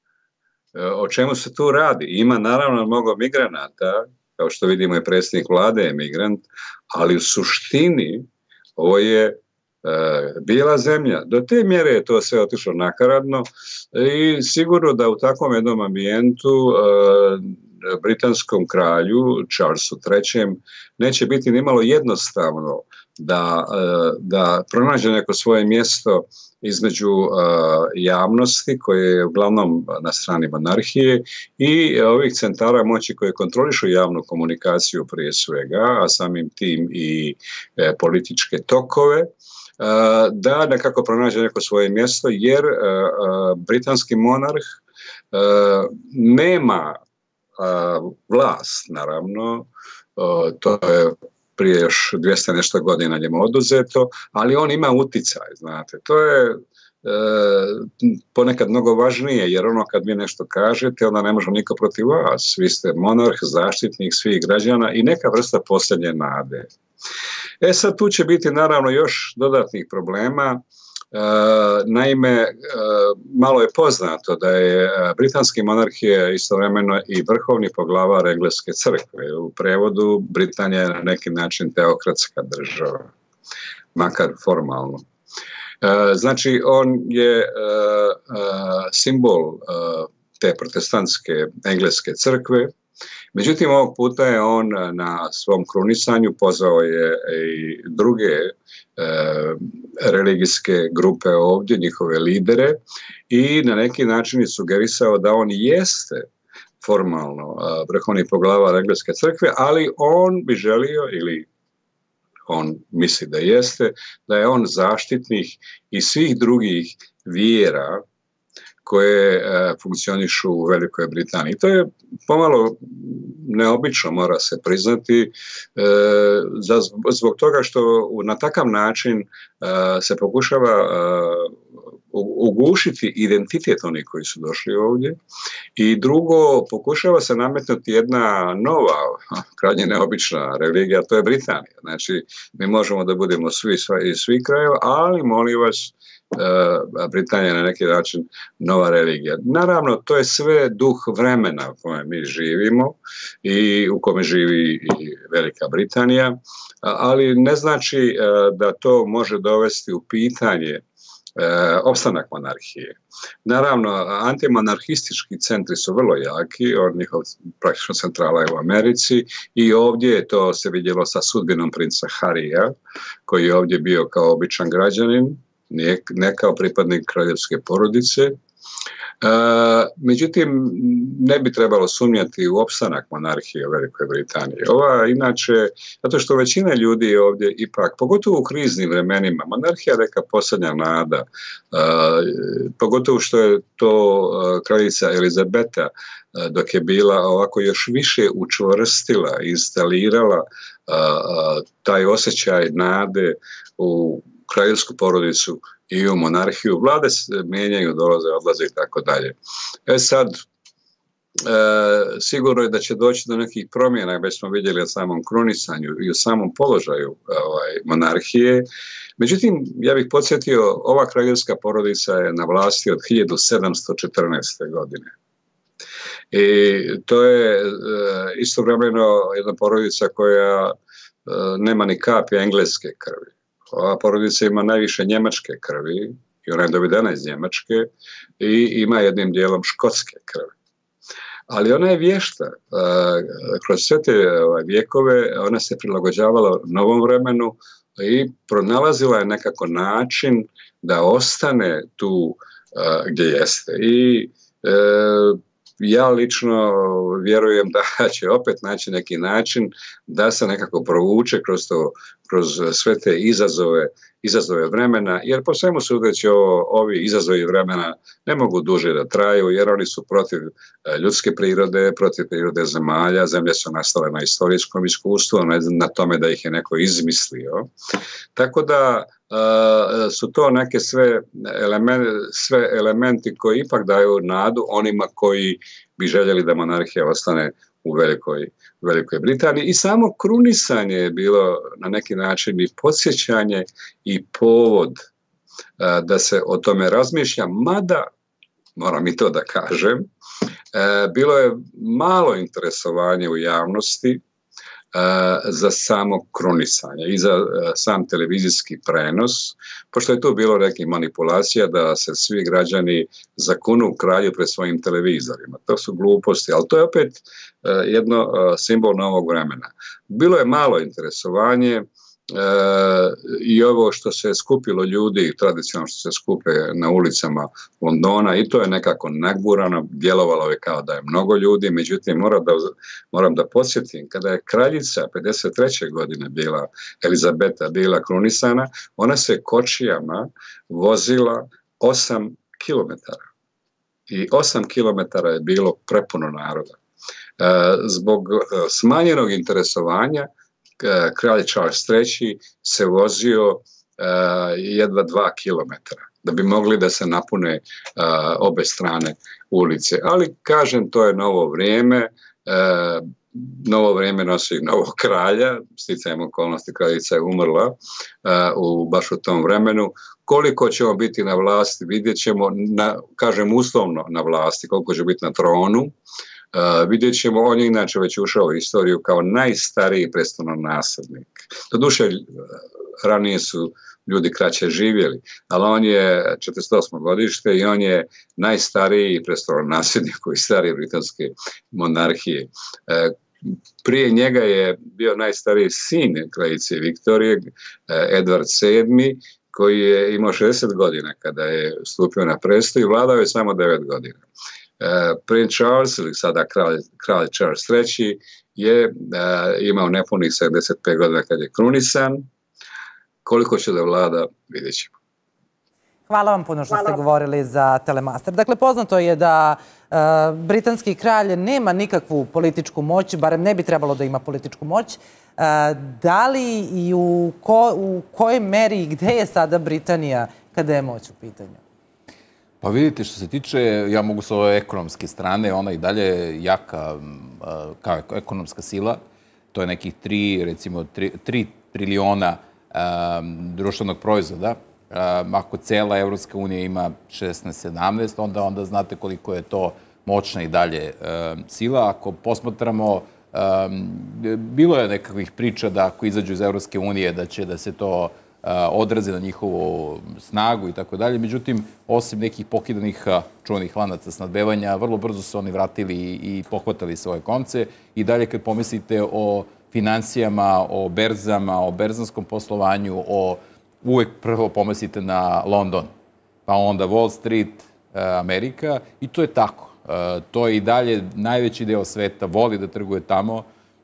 O čemu se tu radi? Ima naravno mnogo migranata, kao što vidimo i predsjednik vlade je migrant, ali u suštini ovo je e, bijela zemlja. Do te mjere je to sve otišlo nakaradno i sigurno da u takvom jednom ambijentu e, britanskom kralju, Charlesu trećem, neće biti nimalo jednostavno da, da pronađe neko svoje mjesto između uh, javnosti koje je uglavnom na strani monarhije i ovih centara moći koje kontrolišu javnu komunikaciju prije svega, a samim tim i e, političke tokove, uh, da nekako pronađe neko svoje mjesto, jer uh, uh, britanski monarh uh, nema uh, vlast, naravno, uh, to je prije još dvjesto nešto godina njemu oduzeto, ali on ima uticaj, znate. To je e, ponekad mnogo važnije, jer ono kad vi nešto kažete, onda ne može niko protiv vas. Vi ste monarh, zaštitnik svih građana i neka vrsta posljednje nade. E sad tu će biti naravno još dodatnih problema, Naime, malo je poznato da je britanski monarhija istovremeno i vrhovni poglavar Engleske crkve. U prevodu Britanija je na neki način teokratska država, makar formalno. Znači, on je simbol te protestantske Engleske crkve. Međutim, ovog puta je on na svom krunisanju pozvao je i druge e, religijske grupe ovdje, njihove lidere, i na neki način je sugerisao da on jeste formalno a, vrhovni poglavar Engleske crkve, ali on bi želio, ili on misli da jeste, da je on zaštitnik i svih drugih vjera koje e, funkcionišu u Velikoj Britaniji. To je pomalo neobično, mora se priznati, e, za, zbog toga što na takav način e, se pokušava e, ugušiti identitet onih koji su došli ovdje, i drugo, pokušava se nametnuti jedna nova, krajnje neobična religija, to je Britanija. Znači, mi možemo da budemo svi iz svih krajeva, ali molim vas, Britanija je na neki način nova religija. Naravno, to je sve duh vremena u kojem mi živimo i u kome živi i Velika Britanija, ali ne znači da to može dovesti u pitanje opstanak monarhije. Naravno, antimonarhistički centri su vrlo jaki, od njihov praktično centrala je u Americi, i ovdje to se vidjelo sa sudbinom princa Harija, koji je ovdje bio kao običan građanin, ne kao pripadnik kraljevske porodice. E, međutim, ne bi trebalo sumnjati u opstanak monarhije u Velikoj Britaniji. Ova, inače, zato što većina ljudi ovdje ipak, pogotovo u kriznim vremenima, monarhija je neka posljednja nada, e, pogotovo što je to e, kraljica Elizabeta, e, dok je bila ovako još više učvrstila, instalirala e, taj osjećaj nade u kraljevsku porodicu i u monarhiju. Vlade se mijenjaju, dolaze, odlaze i tako dalje. E sad, e, sigurno je da će doći do nekih promjena, već smo vidjeli o samom krunisanju i o samom položaju ovaj, monarhije. Međutim, ja bih podsjetio, ova kraljevska porodica je na vlasti od hiljadu sedamsto četrnaeste. godine. I to je e, istovremeno jedna porodica koja e, nema ni kapi engleske krvi. Ova porodica ima najviše njemačke krvi, i ona je dovedena iz Njemačke, i ima jednim dijelom škotske krvi. Ali ona je vješta. Kroz sve te vjekove ona se prilagođavala novom vremenu i pronalazila je nekako način da ostane tu gdje jeste. I ja lično vjerujem da će opet naći neki način da se nekako provuče kroz to, kroz sve te izazove, izazove vremena, jer po svemu sudeći ovo, ovi izazovi vremena ne mogu duže da traju, jer oni su protiv ljudske prirode, protiv prirode zemalja. Zemlje su nastale na istorijskom iskustvu, ne na tome da ih je neko izmislio. Tako da Uh, su to neke sve, element, sve elementi koji ipak daju nadu onima koji bi željeli da monarhija ostane u Velikoj, Velikoj Britaniji. I samo krunisanje je bilo na neki način i podsjećanje i povod uh, da se o tome razmišlja, mada, moram i to da kažem, uh, bilo je malo interesovanje u javnosti za samo krunisanje i za sam televizijski prenos, pošto je tu bilo nekih manipulacija da se svi građani zakunu u kralju pred svojim televizorima. To su gluposti, ali to je opet jedno simbol novog vremena. Bilo je malo interesovanje, E, i ovo što se skupilo ljudi, tradicionalno što se skupe na ulicama Londona, i to je nekako nagurano, djelovalo je kao da je mnogo ljudi. Međutim, moram da, moram da podsjetim, kada je kraljica pedeset treće godine bila, Elizabeta, bila krunisana, ona se kočijama vozila osam kilometara. I osam kilometara je bilo prepuno naroda. E, zbog smanjenog interesovanja kralj Charles treći se vozio uh, jedva dva kilometra da bi mogli da se napune uh, obe strane ulice. Ali, kažem, to je novo vrijeme. Uh, novo vrijeme nosi novog kralja, sticajem okolnosti kraljica je umrla uh, u, baš u tom vremenu. Koliko ćemo biti na vlasti, vidjet ćemo, na, kažem uslovno na vlasti, koliko će biti na tronu. Uh, vidjet ćemo, on je inače već ušao u istoriju kao najstariji prestolonaslednik. Doduše, ranije su ljudi kraće živjeli, ali on je četrdeset osmo godište i on je najstariji prestolonaslednik u istoriji britanske monarhije. Uh, Prije njega je bio najstariji sin kraljice Viktorije, Edward sedmi, koji je imao šezdeset godina kada je stupio na presto i vladao je samo devet godina. Prince Charles, ili sada kralj, kralj Charles treći, je imao nepunih sedamdeset pet godina kad je krunisan. Koliko će da vlada, vidjet ćemo. Hvala vam puno što ste govorili za Telemaster. Dakle, poznato je da uh, britanski kralj nema nikakvu političku moć, barem ne bi trebalo da ima političku moć. Uh, da li i u, ko, u kojoj meri i gde je sada Britanija kada je moć u pitanju? Pa vidite, što se tiče, ja mogu s ove ekonomske strane, ona i dalje jaka uh, kao ekonomska sila. To je nekih tri, recimo, tri, tri trilijona uh, društvenog proizvoda. Um, ako cela Evropska unija ima šesnaest sedamnaest, onda, onda znate koliko je to moćna i dalje um, sila. Ako posmatramo, um, bilo je nekakvih priča da ako izađu iz Evropske unije da će da se to uh, odrazi na njihovu snagu i tako dalje. Međutim, osim nekih pokidanih uh, čuvanih lanaca snadbevanja, vrlo brzo su oni vratili i, i pohvatali svoje konce. I dalje kad pomislite o finansijama, o berzama, o berzanskom poslovanju, o uvek prvo pomislite na London, pa onda Wall Street, Amerika, i to je tako. To je i dalje najveći deo sveta, voli da trguje tamo.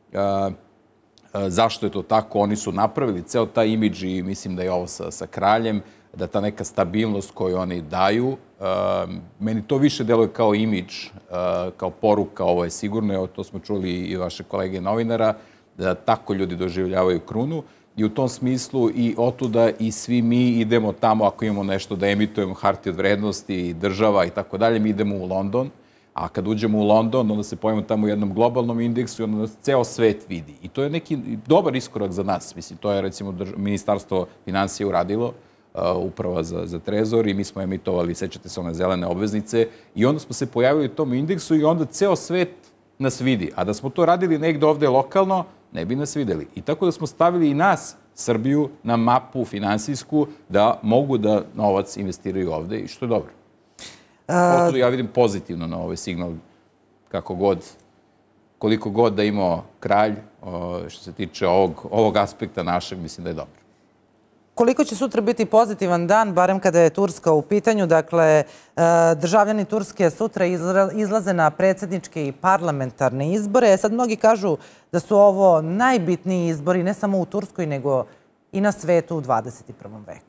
Zašto je to tako? Oni su napravili ceo taj imidž i mislim da je ovo sa, sa kraljem, da ta neka stabilnost koju oni daju, meni to više deluje kao imidž, kao poruka, ovo je sigurno, evo to smo čuli i vaše kolege novinara, da tako ljudi doživljavaju krunu. I u tom smislu i otuda i svi mi idemo tamo ako imamo nešto da emitujemo hartije od vrednosti, država i tako dalje, mi idemo u London, a kad uđemo u London, onda se pojavimo tamo u jednom globalnom indeksu i onda nas ceo svet vidi. I to je neki dobar iskorak za nas. Mislim, to je recimo Ministarstvo finansija uradilo, uh, uprava za, za trezor i mi smo emitovali, sećate se, one zelene obveznice i onda smo se pojavili u tom indeksu i onda ceo svet nas vidi. A da smo to radili negde ovde lokalno, ne bi nas videli. I tako da smo stavili i nas, Srbiju, na mapu finansijsku da mogu da novac investiraju ovde i što je dobro. Oto ja vidim pozitivno na ovaj signal, kako god, koliko god da imao kralj, što se tiče ovog, ovog aspekta našeg, mislim da je dobro. Koliko će sutra biti pozitivan dan, barem kada je Turska u pitanju? Dakle, državljani Turske sutra izlaze na predsjedničke i parlamentarne izbore. Sad mnogi kažu da su ovo najbitniji izbori ne samo u Turskoj, nego i na svetu u dvadeset prvom veku.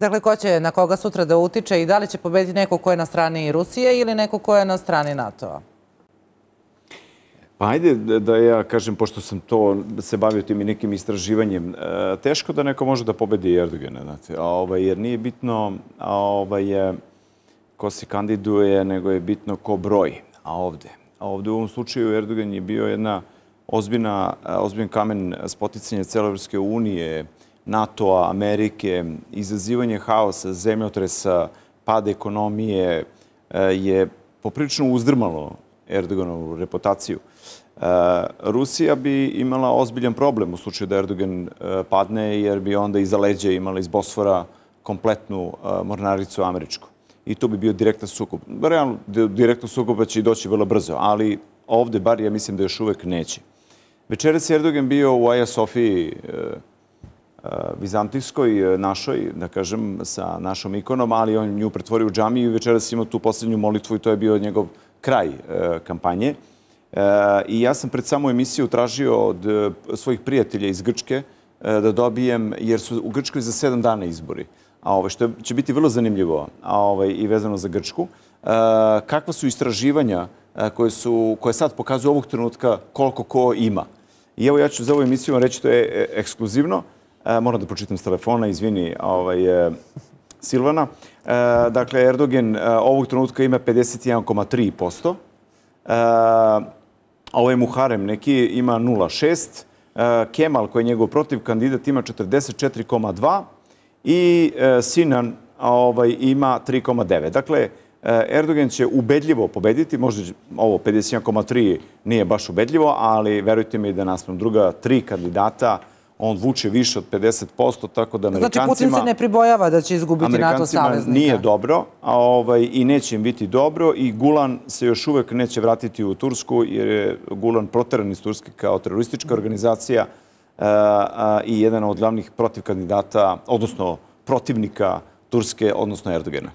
Dakle, ko će na koga sutra da utiče i da li će pobediti neko ko je na strani Rusije ili neko ko je na strani NATO-a? Pa ajde da ja kažem, pošto sam to se bavio tim i nekim istraživanjem, teško da neko može da pobedi Erdogana, znate, jer nije bitno ko se kandiduje, nego je bitno ko broji. A ovde? A ovde u ovom slučaju Erdogan je bio jedna ozbiljan kamen spoticanja cele Evropske unije, NATO-a, Amerike, izazivanje haosa, zemljotresa, pad ekonomije je poprilično uzdrmalo Erdoganovu reputaciju. Rusija bi imala ozbiljan problem u slučaju da Erdogan padne, jer bi onda iza leđa imala iz Bosfora kompletnu mornaricu američku. I to bi bio direktan sukob. Realno, direktan sukob će i doći vrlo brzo, ali ovde, bar ja mislim da još uvek neće. Večeras je Erdogan bio u Aja Sofiji, vizantijskoj, našoj, da kažem, sa našom ikonom, ali on nju pretvorio u džamiju i večeras imao tu posljednju molitvu i to je bio njegov kraj kampanje. I ja sam pred samu emisiju tražio od svojih prijatelja iz Grčke da dobijem, jer su u Grčkoj za sedam dana izbori, što će biti vrlo zanimljivo i vezano za Grčku. Kakva su istraživanja koje sad pokazuju ovog trenutka koliko ko ima. I evo ja ću za ovu emisiju vam reći, to je ekskluzivno. Moram da pročitam s telefona, izvini Silvana. Dakle, Erdogan ovog trenutka ima pedeset jedan zarez tri posto. Ovo je Muharem neki, ima nula zarez šest. Kemal, koji je njegov protiv kandidat, ima četrdeset četiri zarez dva. I Sinan ima tri zarez devet. Dakle, Erdogan će ubedljivo pobediti, možda ovo pedeset jedan zarez tri nije baš ubedljivo, ali verujte mi da naspram druga tri kandidata on vuče više od pedeset posto, tako da Amerikancima... Znači, Putin se ne pribojava da će izgubiti NATO saveznika. Amerikancima nije dobro i neće im biti dobro i Gulen se još uvek neće vratiti u Tursku, jer je Gulen proteran iz Turske kao teroristička organizacija i jedan od glavnih protiv kandidata, odnosno protivnika Turske, odnosno Erdogana.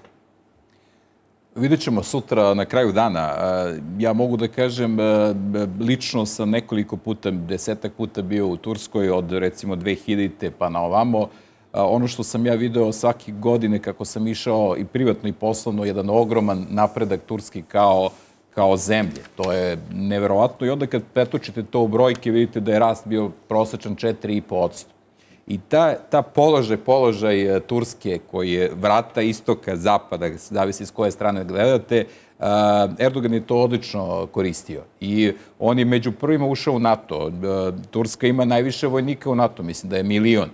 Vidjet ćemo sutra na kraju dana. Ja mogu da kažem, lično sam nekoliko puta, desetak puta bio u Turskoj od recimo dve hiljadite pa na ovamo. Ono što sam ja video svake godine kako sam išao i privatno i poslovno, jedan ogroman napredak Turski kao kao zemlje. To je neverovatno i onda kad pretočite to u brojke vidite da je rast bio prosečan četiri zarez pet posto. I ta položaj, položaj Turske koji je vrata istoka, zapada, zavisi s koje strane gledate, Erdogan je to odlično koristio. I on je među prvima ušao u NATO. Turska ima najviše vojnika u NATO, mislim da je milion.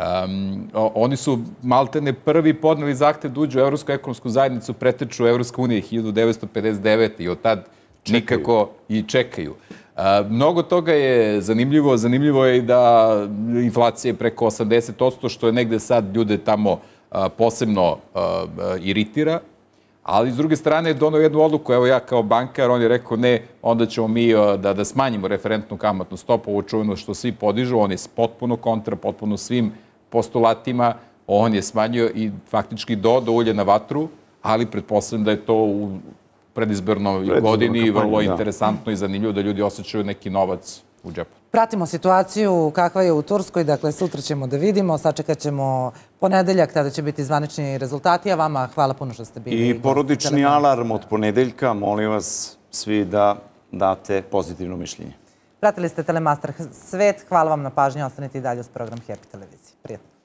Oni su maltene prvi podneli zahtev da uđu u Evropsku ekonomsku zajednicu, preteču u Evropsku uniju hiljadu devetsto pedeset devete. i od tad nikako i čekaju. Mnogo toga je zanimljivo. Zanimljivo je i da inflacija je preko osamdeset posto, što je negde sad ljude tamo posebno iritira. Ali, s druge strane, je donao jednu odluku. Evo ja kao bankar, on je rekao ne, onda ćemo mi da smanjimo referentnu kamatnu stopu, ovo čuveno što svi podižu. On je potpuno kontra, potpuno svim postulatima. On je smanjio i faktički dodao ulje na vatru, ali pretpostavljam da je to u predizbornoj godini vrlo interesantno i zanimljivo da ljudi osjećaju neki novac u džepu. Pratimo situaciju kakva je u Turskoj, dakle sutra ćemo da vidimo, sačekat ćemo ponedeljak, tada će biti zvanični rezultati, a vama hvala puno što ste bili. I porodični alarm od ponedeljka, molim vas svi da date pozitivno mišljenje. Pratili ste Telemaster svet, hvala vam na pažnji, ostanite i dalje uz program Happy televizije. Prijatno.